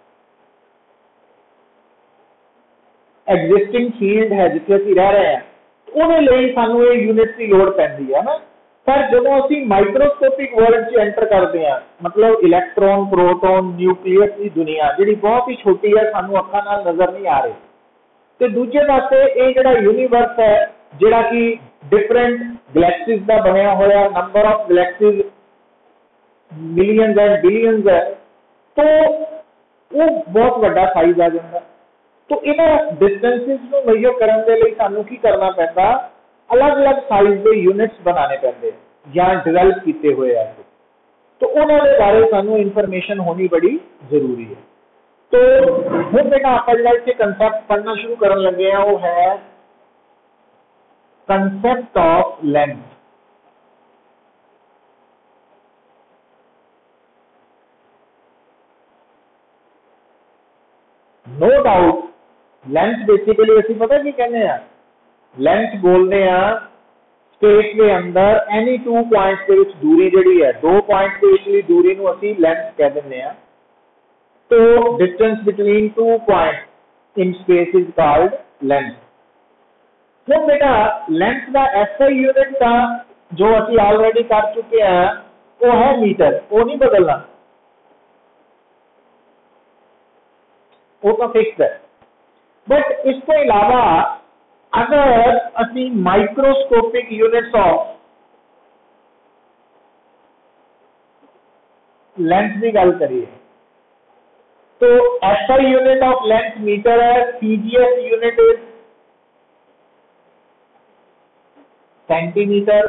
A: एग्जिस्टिंग फील्ड है जिथे असीं रह रहे हैं, ਉਹਦੇ ਲਈ ਸਾਨੂੰ ਇਹ यूनिट की लोड़ पैंदी है ना। पर ਜਦੋਂ ਅਸੀਂ माइक्रोस्कोपिक वर्ल्ड च एंटर करते हैं, मतलब इलैक्ट्रॉन, प्रोटॉन, न्यूक्लियस की दुनिया जिहड़ी बहुत ही छोटी है, सानू अखां नाल नजर नहीं आ रही। ते दूजे पासे ये जिहड़ा यूनीवर्स है, जिहड़ा कि डिफरेंट गैलेक्सीज का बनया होया, number of galaxies millions and billions है, तो वो बहुत बड़ा साइज आ जाता। तो इन्हां डिस्टेंसिस नूं मेजर करन दे लई सानू की करना पैंदा, अलग अलग साइज के यूनिट्स बनाने पैंदे या डिवेल्प किए हुए हैं। तो उन्होंने बारे सानू इंफॉर्मेशन होनी बड़ी जरूरी है। तो हुण बेटा आप जिहड़ा इत्थे कंसैप्ट पढ़ना शुरू करन लगे हैं, वो है concept of length. No doubt length basically असीं पता की कहने हैं, लेंथ बोलते हैं स्पेस के अंदर एनी टू पॉइंट्स के विच दूरी जिहड़ी है, दो पॉइंट्स के विचली दूरी नूं असीं लेंथ कह दिंदे हैं। तो distance between two points in space is called length. हुण बेटा लेंथ का ऐसा यूनिट का जो असीं ऑलरेडी कर चुके हैं, वो है मीटर, वो नहीं बदलना, वो तो फिक्स है। बट इसके अलावा अगर असी माइक्रोस्कोपिक यूनिट्स ऑफ लेंथ की गल करिए, तो SI unit of length metre है, CGS unit is centimetre.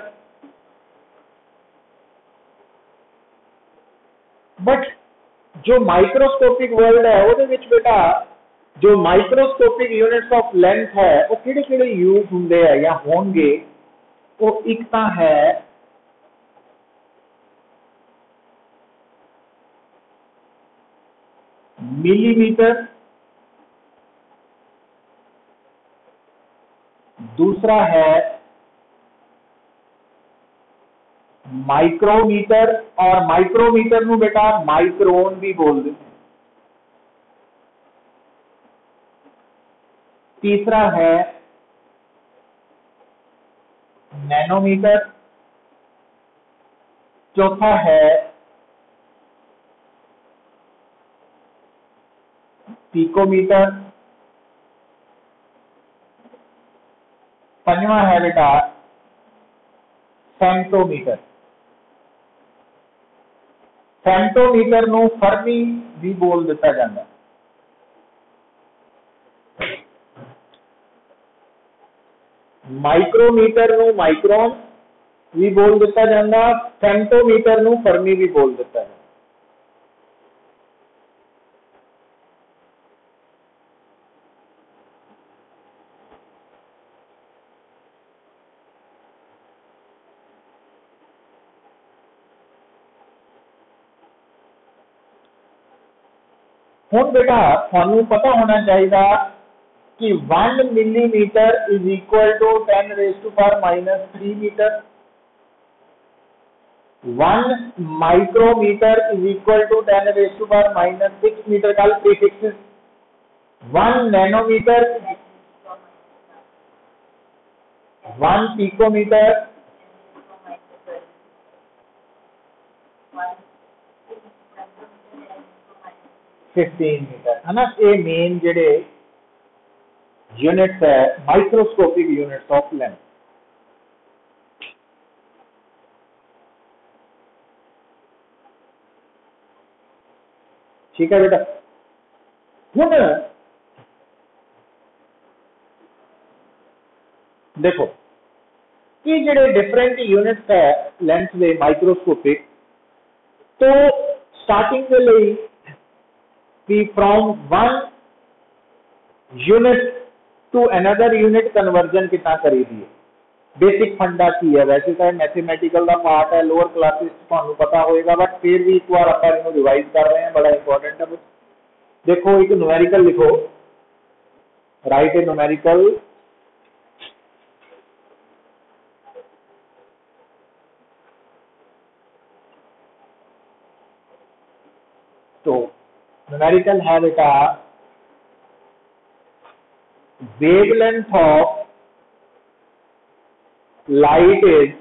A: But जो माइक्रोस्कोपिक वर्ल्ड है वो बेटा जो माइक्रोस्कोपिक यूनिट्स ऑफ लेंथ है वो किहड़े यूज होंगे या होंगे, वो एक तो है मिलीमीटर, दूसरा है माइक्रोमीटर, और माइक्रोमीटर नू बेटा माइक्रोन भी बोल देते। तीसरा है नैनोमीटर, चौथा है पिकोमीटर, पंजवा है बेटा फेमटोमीटर। फेमटोमीटर नू फर्मी भी बोल दिता जाता है। माइक्रोमीटर नू माइक्रोन भी बोल दिता जाता, फेमटोमीटर नू फर्मी भी बोल दिता जाता। हुण बेटा थानू पता होना चाहिए कि 1 millimetre is equal to 10⁻³ metre, 1 micrometre is equal to 10⁻6 metre. कल प्रीफिक्सेस 1 नैनोमीटर, 1 पिकोमीटर, 15 मीटर है ना। ये मेन जेडे यूनिट्स है माइक्रोस्कोपिक यूनिट्स ऑफ लेंथ। ठीक है बेटा। हुण देखो ये जेडे डिफरेंट यूनिट्स है लेंथ के माइक्रोस्कोपिक, तो स्टार्टिंग के लिए भी from 1 unit to another unit conversion कितना करी दी है, बेसिक फंडा की है। वैसे तो मैथमेटिकल का पार्ट है, लोअर क्लासेस तो पता होएगा, बट फिर भी एक बार आप रिवाइज कर रहे हैं, बड़ा इंपॉर्टेंट है। देखो एक न्यूमेरिकल लिखो, राइट ए न्यूमेरिकल तो न्यूमेरिकल है बेटा वेवलेंथ ऑफ लाइट इज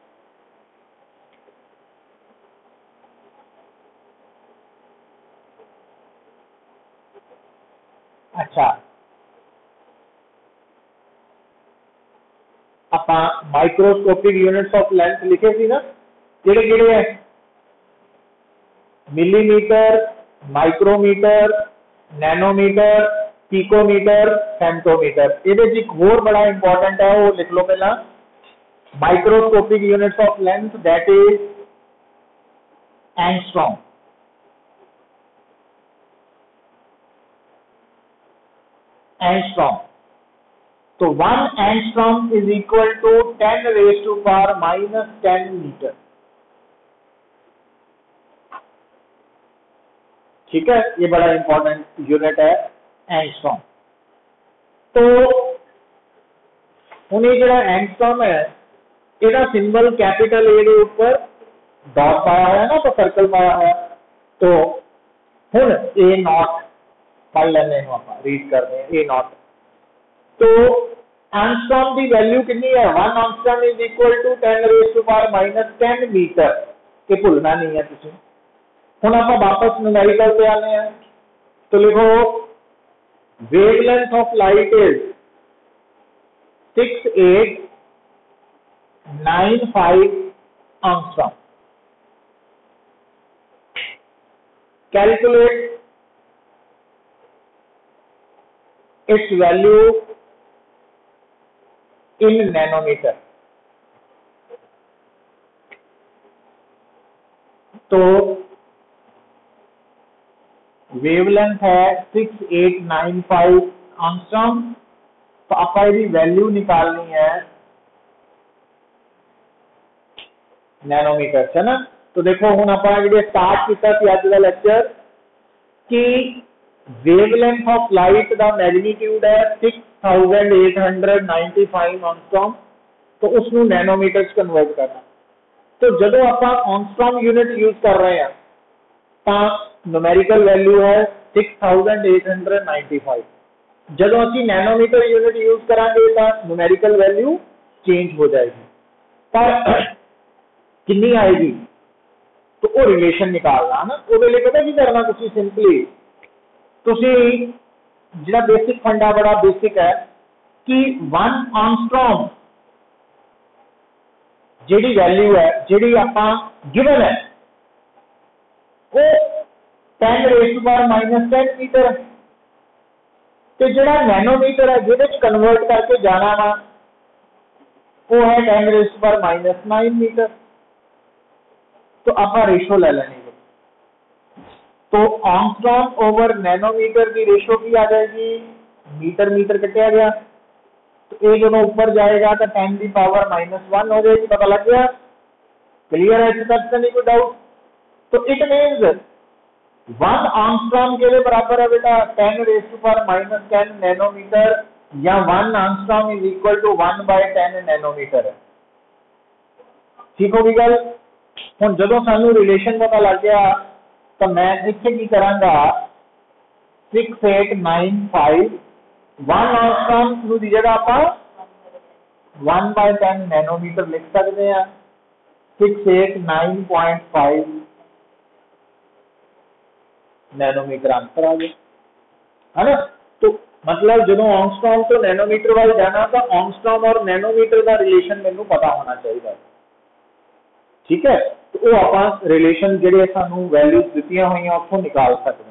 A: अच्छा अपना माइक्रोस्कोपिक यूनिट्स ऑफ लेंथ लिखे सी ना, किहड़े किहड़े है, millimetre, micrometre, nanometre, picometre, femtometre. ये एक होर बड़ा इंपॉर्टेंट है, वो लिख लो पहला, microscopic units of length that is angstrom. Angstrom तो 1 angstrom is equal to 10⁻⁻10 metre. ठीक है, ये बड़ा इंपॉर्टेंट यूनिट है एंगस्ट्रॉम। तो हुण ये जो एंगस्ट्रॉम है इसका सिंबल कैपिटल ए के ऊपर डॉट पाया है ना, तो सर्कल पाया है। तो हुण ए नॉट पढ़ लेने आप, रीड करते हैं ए नॉट। तो एंगस्ट्रॉम की वैल्यू कितनी है, 1 angstrom is equal to 10⁻10 metre. ये भूलना नहीं है तुम। हुण आप वापस न्यूमेरिकल पे आने हैं, तो लिखो wavelength of light is 6895 angstrom. Calculate its value in nanometre. तो वेवलेंथ है 6895 एंगस्ट्रॉम, तो आप वैल्यू निकालनी है नैनोमीटर है ना। तो देखो हुण आप स्टार्ट किया अज का लेक्चर कि वेवलेंथ ऑफ लाइट का मैग्नीट्यूड है 6895 एंगस्ट्रॉम, तो उसको नैनोमीटर कन्वर्ट करना। तो जो आप एंगस्ट्रॉम यूनिट यूज कर रहे हैं तो न्यूमेरिकल वैल्यू है 6895। जो असी नैनोमीटर यूनिट यूज करांगे तो न्यूमेरिकल वैल्यू चेंज हो जाएगी, पर कितनी आएगी तो वो रिलेशन निकालना ना। वो लिए पता की करना, तुम सिंपली जो बेसिक फंडा बड़ा बेसिक है कि 1 एंगस्ट्रॉम जी वैल्यू है जी आप गिवन है वो 10⁻10 मीटर। तो जो नैनोमीटर है जिसे कन्वर्ट करके जाना वा वो है 10⁻9 मीटर। तो आप रेशो ले लेंगे, तो एंगस्ट्रॉम ओवर नैनोमीटर की रेशो की आ जाएगी, मीटर मीटर कटिया गया, तो ये जो ऊपर जाएगा तो 10⁻⁻1 हो जाएगी। पता लग गया, क्लियर है, इस तक से नहीं कोई डाउट। तो इट मीन्स 1 एंगस्ट्रॉम के बराबर है बेटा 10⁻⁻10 नैनोमीटर, या 1 angstrom is equal to 1/10 nanometre है। ठीक होगी गल। हुण जदों सानू रिलेशन पता लग गया तो मैं इत्थे की करांगा 6895 1 एंगस्ट्रॉम नूं दी जगह आपां 1/10 नैनोमीटर लिख सकते हैं। 689.5 नैनोमीटर आंसर आ गया है ना। तो मतलब जो एंगस्ट्रॉम तो नैनोमीटर वाल जाना तो एंगस्ट्रॉम और नैनोमीटर का रिलेशन मैनू पता होना चाहिए। ठीक है, तो वो आप रिलेशन जेडे सानू वैल्यूज दित्तियां हुई उतों निकाल सकते हैं।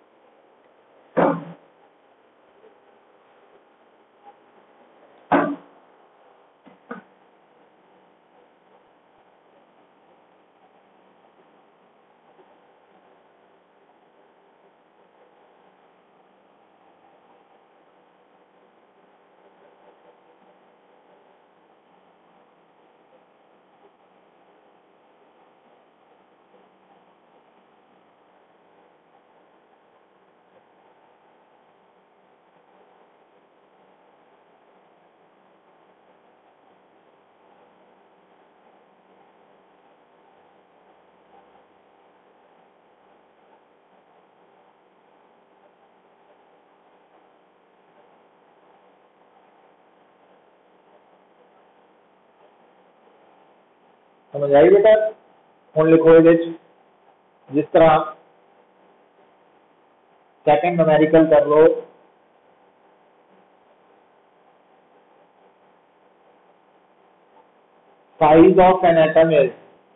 A: समझ आई बेटा। हुण लिखो ये जिस तरह सेकंड न्यूमेरिकल कर लो। Size of an atom is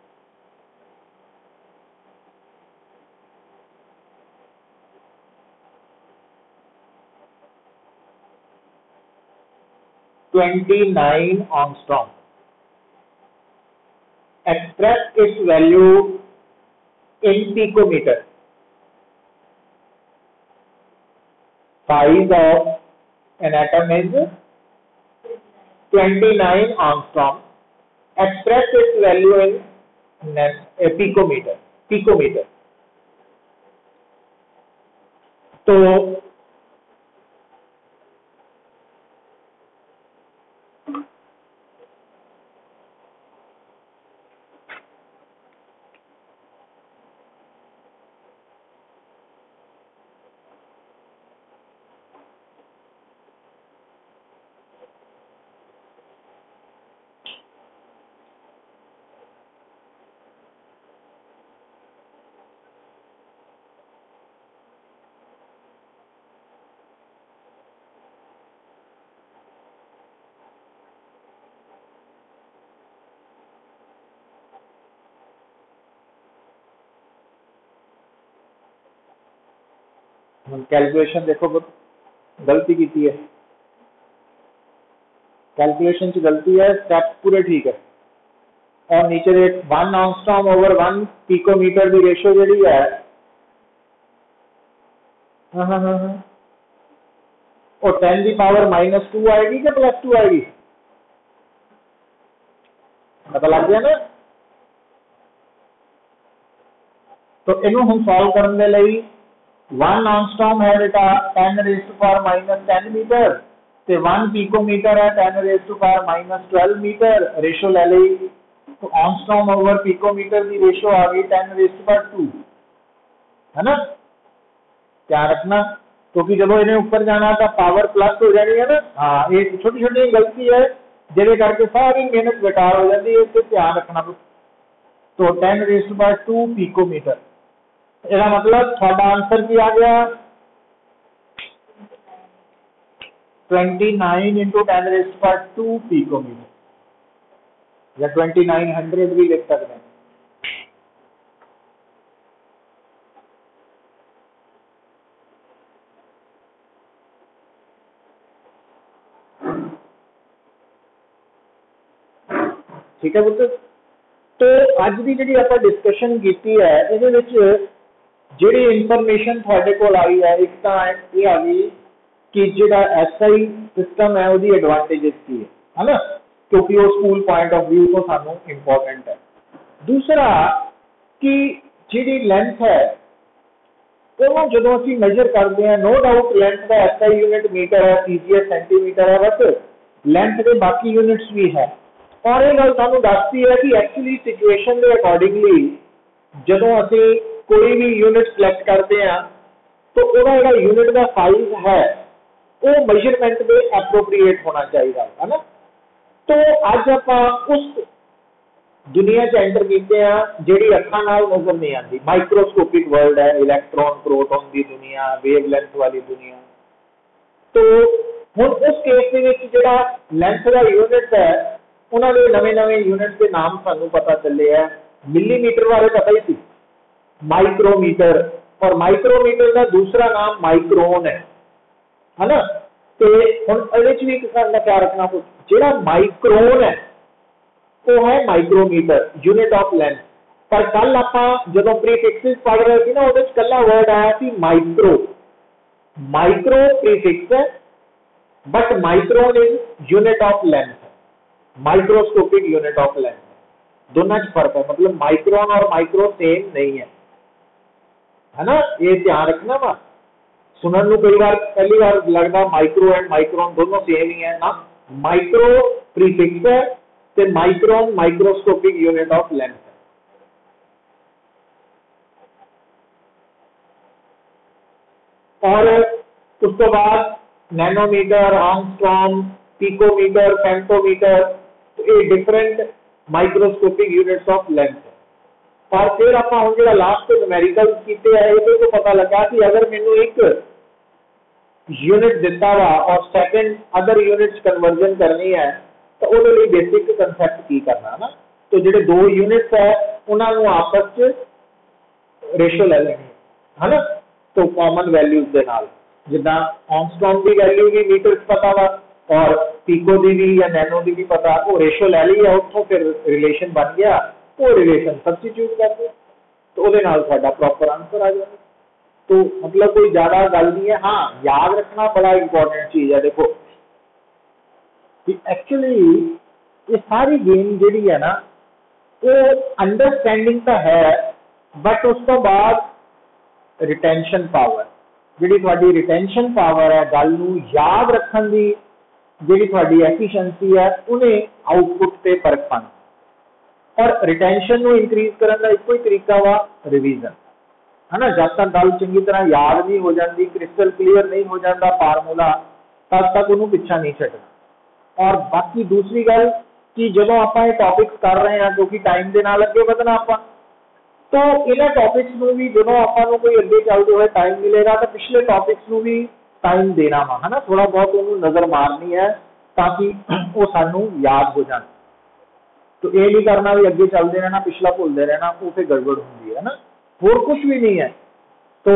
A: 29 angstrom. Express its value in picometer. Size of an atom is 29 angstrom. Express its value in picometer. Picometer. तो कैलकुलेशन देखो गलती की है, कैलकुलेशन च गलती है, स्टेप पूरे ठीक है। और नीचे 1 एंगस्ट्रॉम ओवर 1 पिकोमीटर की रेशो जी है और 10 की पावर -2 आएगी कि +2 आएगी, पता लग गया ना। तो इनू हम सॉल्व करने लिए 1 एंगस्ट्रॉम है बेटा 10⁻⁻10 मीटर ते 1 पिकोमीटर है 10⁻⁻12 मीटर, रेशो ले ली। तो एंगस्ट्रॉम ओवर पिकोमीटर की रेशो आ गई 10⁻2 है ना। क्या रखना, क्योंकि जब इन्हें ऊपर जाना तो पावर प्लस हो जानी है ना। हाँ, ये छोटी छोटी गलती है जिसे करके सारी मेहनत बेकार हो जाती है, इसे ध्यान रखना। तो 10⁻2 पिकोमीटर, इसका मतलब थोड़ा आंसर क्या आ गया 29 × 10⁻2 पिकोमीटर, या 2900 भी लिख सकते हैं। ठीक है पुत्र। तो अज की जी आप डिस्कशन की है ये जी इनफॉर्मेशन थोड़े को आई है, एक तो ये आ गई कि जो SI सिस्टम है उसकी एडवांटेजेस की है ना, क्योंकि वो स्कूल पॉइंट ऑफ व्यू तो सानू इंपॉर्टेंट है। दूसरा कि जी लेंथ है ਉਹਨੂੰ ਜਦੋਂ ਅਸੀਂ ਮੈਜ਼ਰ ਕਰਦੇ ਹਾਂ, नो डाउट ਲੈਂਥ ਦਾ SI यूनिट मीटर है, CGS सेंटीमीटर है, बस ਲੈਂਥ ਦੇ ਬਾਕੀ यूनिट्स भी है। और ये गल सानू दसदी है कि एक्चुअली सिचुएशन के अकॉर्डिंगली ਜਦੋਂ ਅਸੀਂ कोई भी यूनिट सिलेक्ट करते हैं तो ਉਹਦਾ ਜਿਹੜਾ यूनिट का साइज है वो मेजरमेंट के एप्रोप्रीएट होना चाहिए है ना। तो अज आप उस दुनिया च एंटर कीते हैं जिहड़ी अखां नाल नजर नहीं आती, माइक्रोस्कोपिक वर्ल्ड है, इलैक्ट्रॉन प्रोटॉन की दुनिया, वेवलेंथ वाली दुनिया। तो हुण उस केस दे विच जिहड़ा लेंथ का यूनिट है उन्होंने नवे नवे यूनिट के नाम सानू पता चले है। मिलीमीटर बारे पता ही सी, माइक्रोमीटर, और माइक्रोमीटर का दूसरा नाम माइक्रोन है ना। तो हुण इहदे च भी एक गल दा ख्याल रखना, जिहड़ा माइक्रोन है वो है माइक्रोमीटर, यूनिट ऑफ लेंथ। पर कल आपां जदों प्रीफिक्सेस पढ़ रहे थे ना, उहदे च कल्ला वर्ड आया सी माइक्रो। माइक्रो प्रीफिक्स है but micron is unit of length, microscopic unit of length. दोनों च फर्क है, मतलब माइक्रोन और माइक्रो सेम नहीं है ना, ये ध्यान रखना वा। सुनने को कई बार पहली बार लगता माइक्रो एंड माइक्रोन दोनों सेम ही है ना। माइक्रो प्रीफिक्स है ते micron microscopic unit of length है। और उस तो बाद नैनोमीटर, आर्मस्ट्रॉन्ग, पिकोमीटर, फेम्टोमीटर, तो ये different microscopic units of length है। और फिर आप जो लास्ट न्यूमेरिकल किए है ये तो पता लगा कि अगर मैनू एक यूनिट दिता वा और सैकेंड अदर यूनिट्स कन्वर्जन करनी है तो वो बेसिक कंसैप्ट की करना ना। तो जो दो यूनिट्स है उन्होंने आपस च रेशो ले लेनी है ना। तो कॉमन वैल्यूज के नाल जिदा आर्मस्ट्रॉन्ग की वैल्यू भी मीटर पता वा और पीको की भी या नैनो की भी पता, वो रेशो ले ली है, उत्थों फिर रिलेशन बन गया, वो रिलेशन सबस्टिट्यूट कर दो तो वो प्रॉपर आंसर आ जाएगा। तो मतलब कोई ज्यादा गल नहीं है। हाँ, याद रखना बड़ा इंपॉर्टेंट चीज है। देखो एक्चुअली ये सारी गेम जी है ना वो अंडरस्टैंडिंग तो है, बट उस तो बाद रिटेंशन पावर, जी थोड़ी रिटेंशन पावर है, गल नूं याद रखने की जी थोड़ी एफिशिएंसी है, उन्हें आउटपुट से फर्क पाना। और रिटेंशन नूं इंक्रीज करने का एक ही तरीका वा रिवीजन है ना। जब तक गल चंगी तरह याद नहीं हो जाती, क्रिस्टल क्लीयर नहीं हो जाता फार्मूला, तब तक उन्होंने पिछा नहीं छड्डना। और बाकी दूसरी गल कि जो आप टॉपिक्स कर रहे हैं क्योंकि टाइम के नाल अगे वधना आप, तो इन्होंने टॉपिक्स में भी जो आपको कोई अगे चलते हुए टाइम मिलेगा तो पिछले टॉपिक्स में भी टाइम देना वा है ना, थोड़ा बहुत उन्होंने नज़र मारनी है ताकि वो सानू याद हो जाए। तो ये नहीं करना भी अगे चलते रहना पिछला भूलते रहना, वो फिर गड़बड़ होंगी है ना, होर कुछ भी नहीं है। तो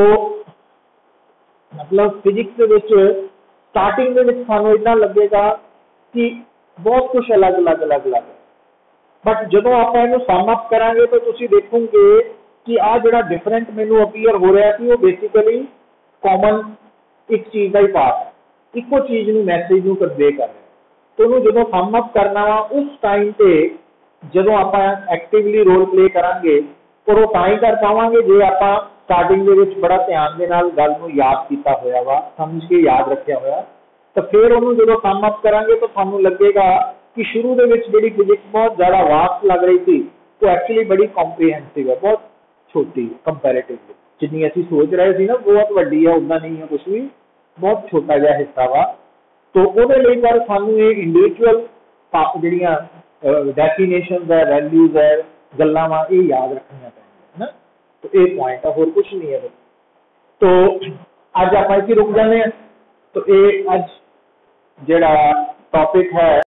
A: मतलब फिजिक्स के स्टार्टिंग के सानू इतना लगेगा कि बहुत कुछ अलग अलग अलग अलग है, बट जो आप सम अप करांगे तो तुम देखोगे कि आ जो डिफरेंट मैनू अपीयर हो रहा है वो बेसिकली कॉमन एक चीज़ का ही पार्ट है, इको चीज़ नूं मैसेज नूं कन्वे कर रहे। तो जो सम अप करना वा उस टाइम पे जो आप एक्टिवली रोल प्ले करांगे और वो तां ही कर पावांगे जे आप स्टार्टिंग के बड़ा ध्यान के नाल गल नूं याद किया होया वा, समझ के याद रखा होया। तो फिर उन्होंने जो सम अप करांगे तो सानू लगेगा कि शुरू के जी फिजिक्स बहुत ज़्यादा वास्ट लग रही थी, वो एक्चुअली बड़ी कॉम्प्रीहेंसिव है, बहुत छोटी कंपैरेटिवली जिन्नी असीं सोच रहे थे ना बहुत वड्डी है, उदा नहीं है, कुछ भी बहुत छोटा जिहा हिस्सा वा। तो उहदे लई पर सानू ये इंडिविजुअल जिहड़ियां डेफिनेशंस है, वैल्यूज है, गल्लां वा ये याद रखनियां पैंदियां ना। तो ये पॉइंट है, होर कुछ नहीं है। तो अज आप इत्थे रुक जाने। तो ये अज जिहड़ा टॉपिक है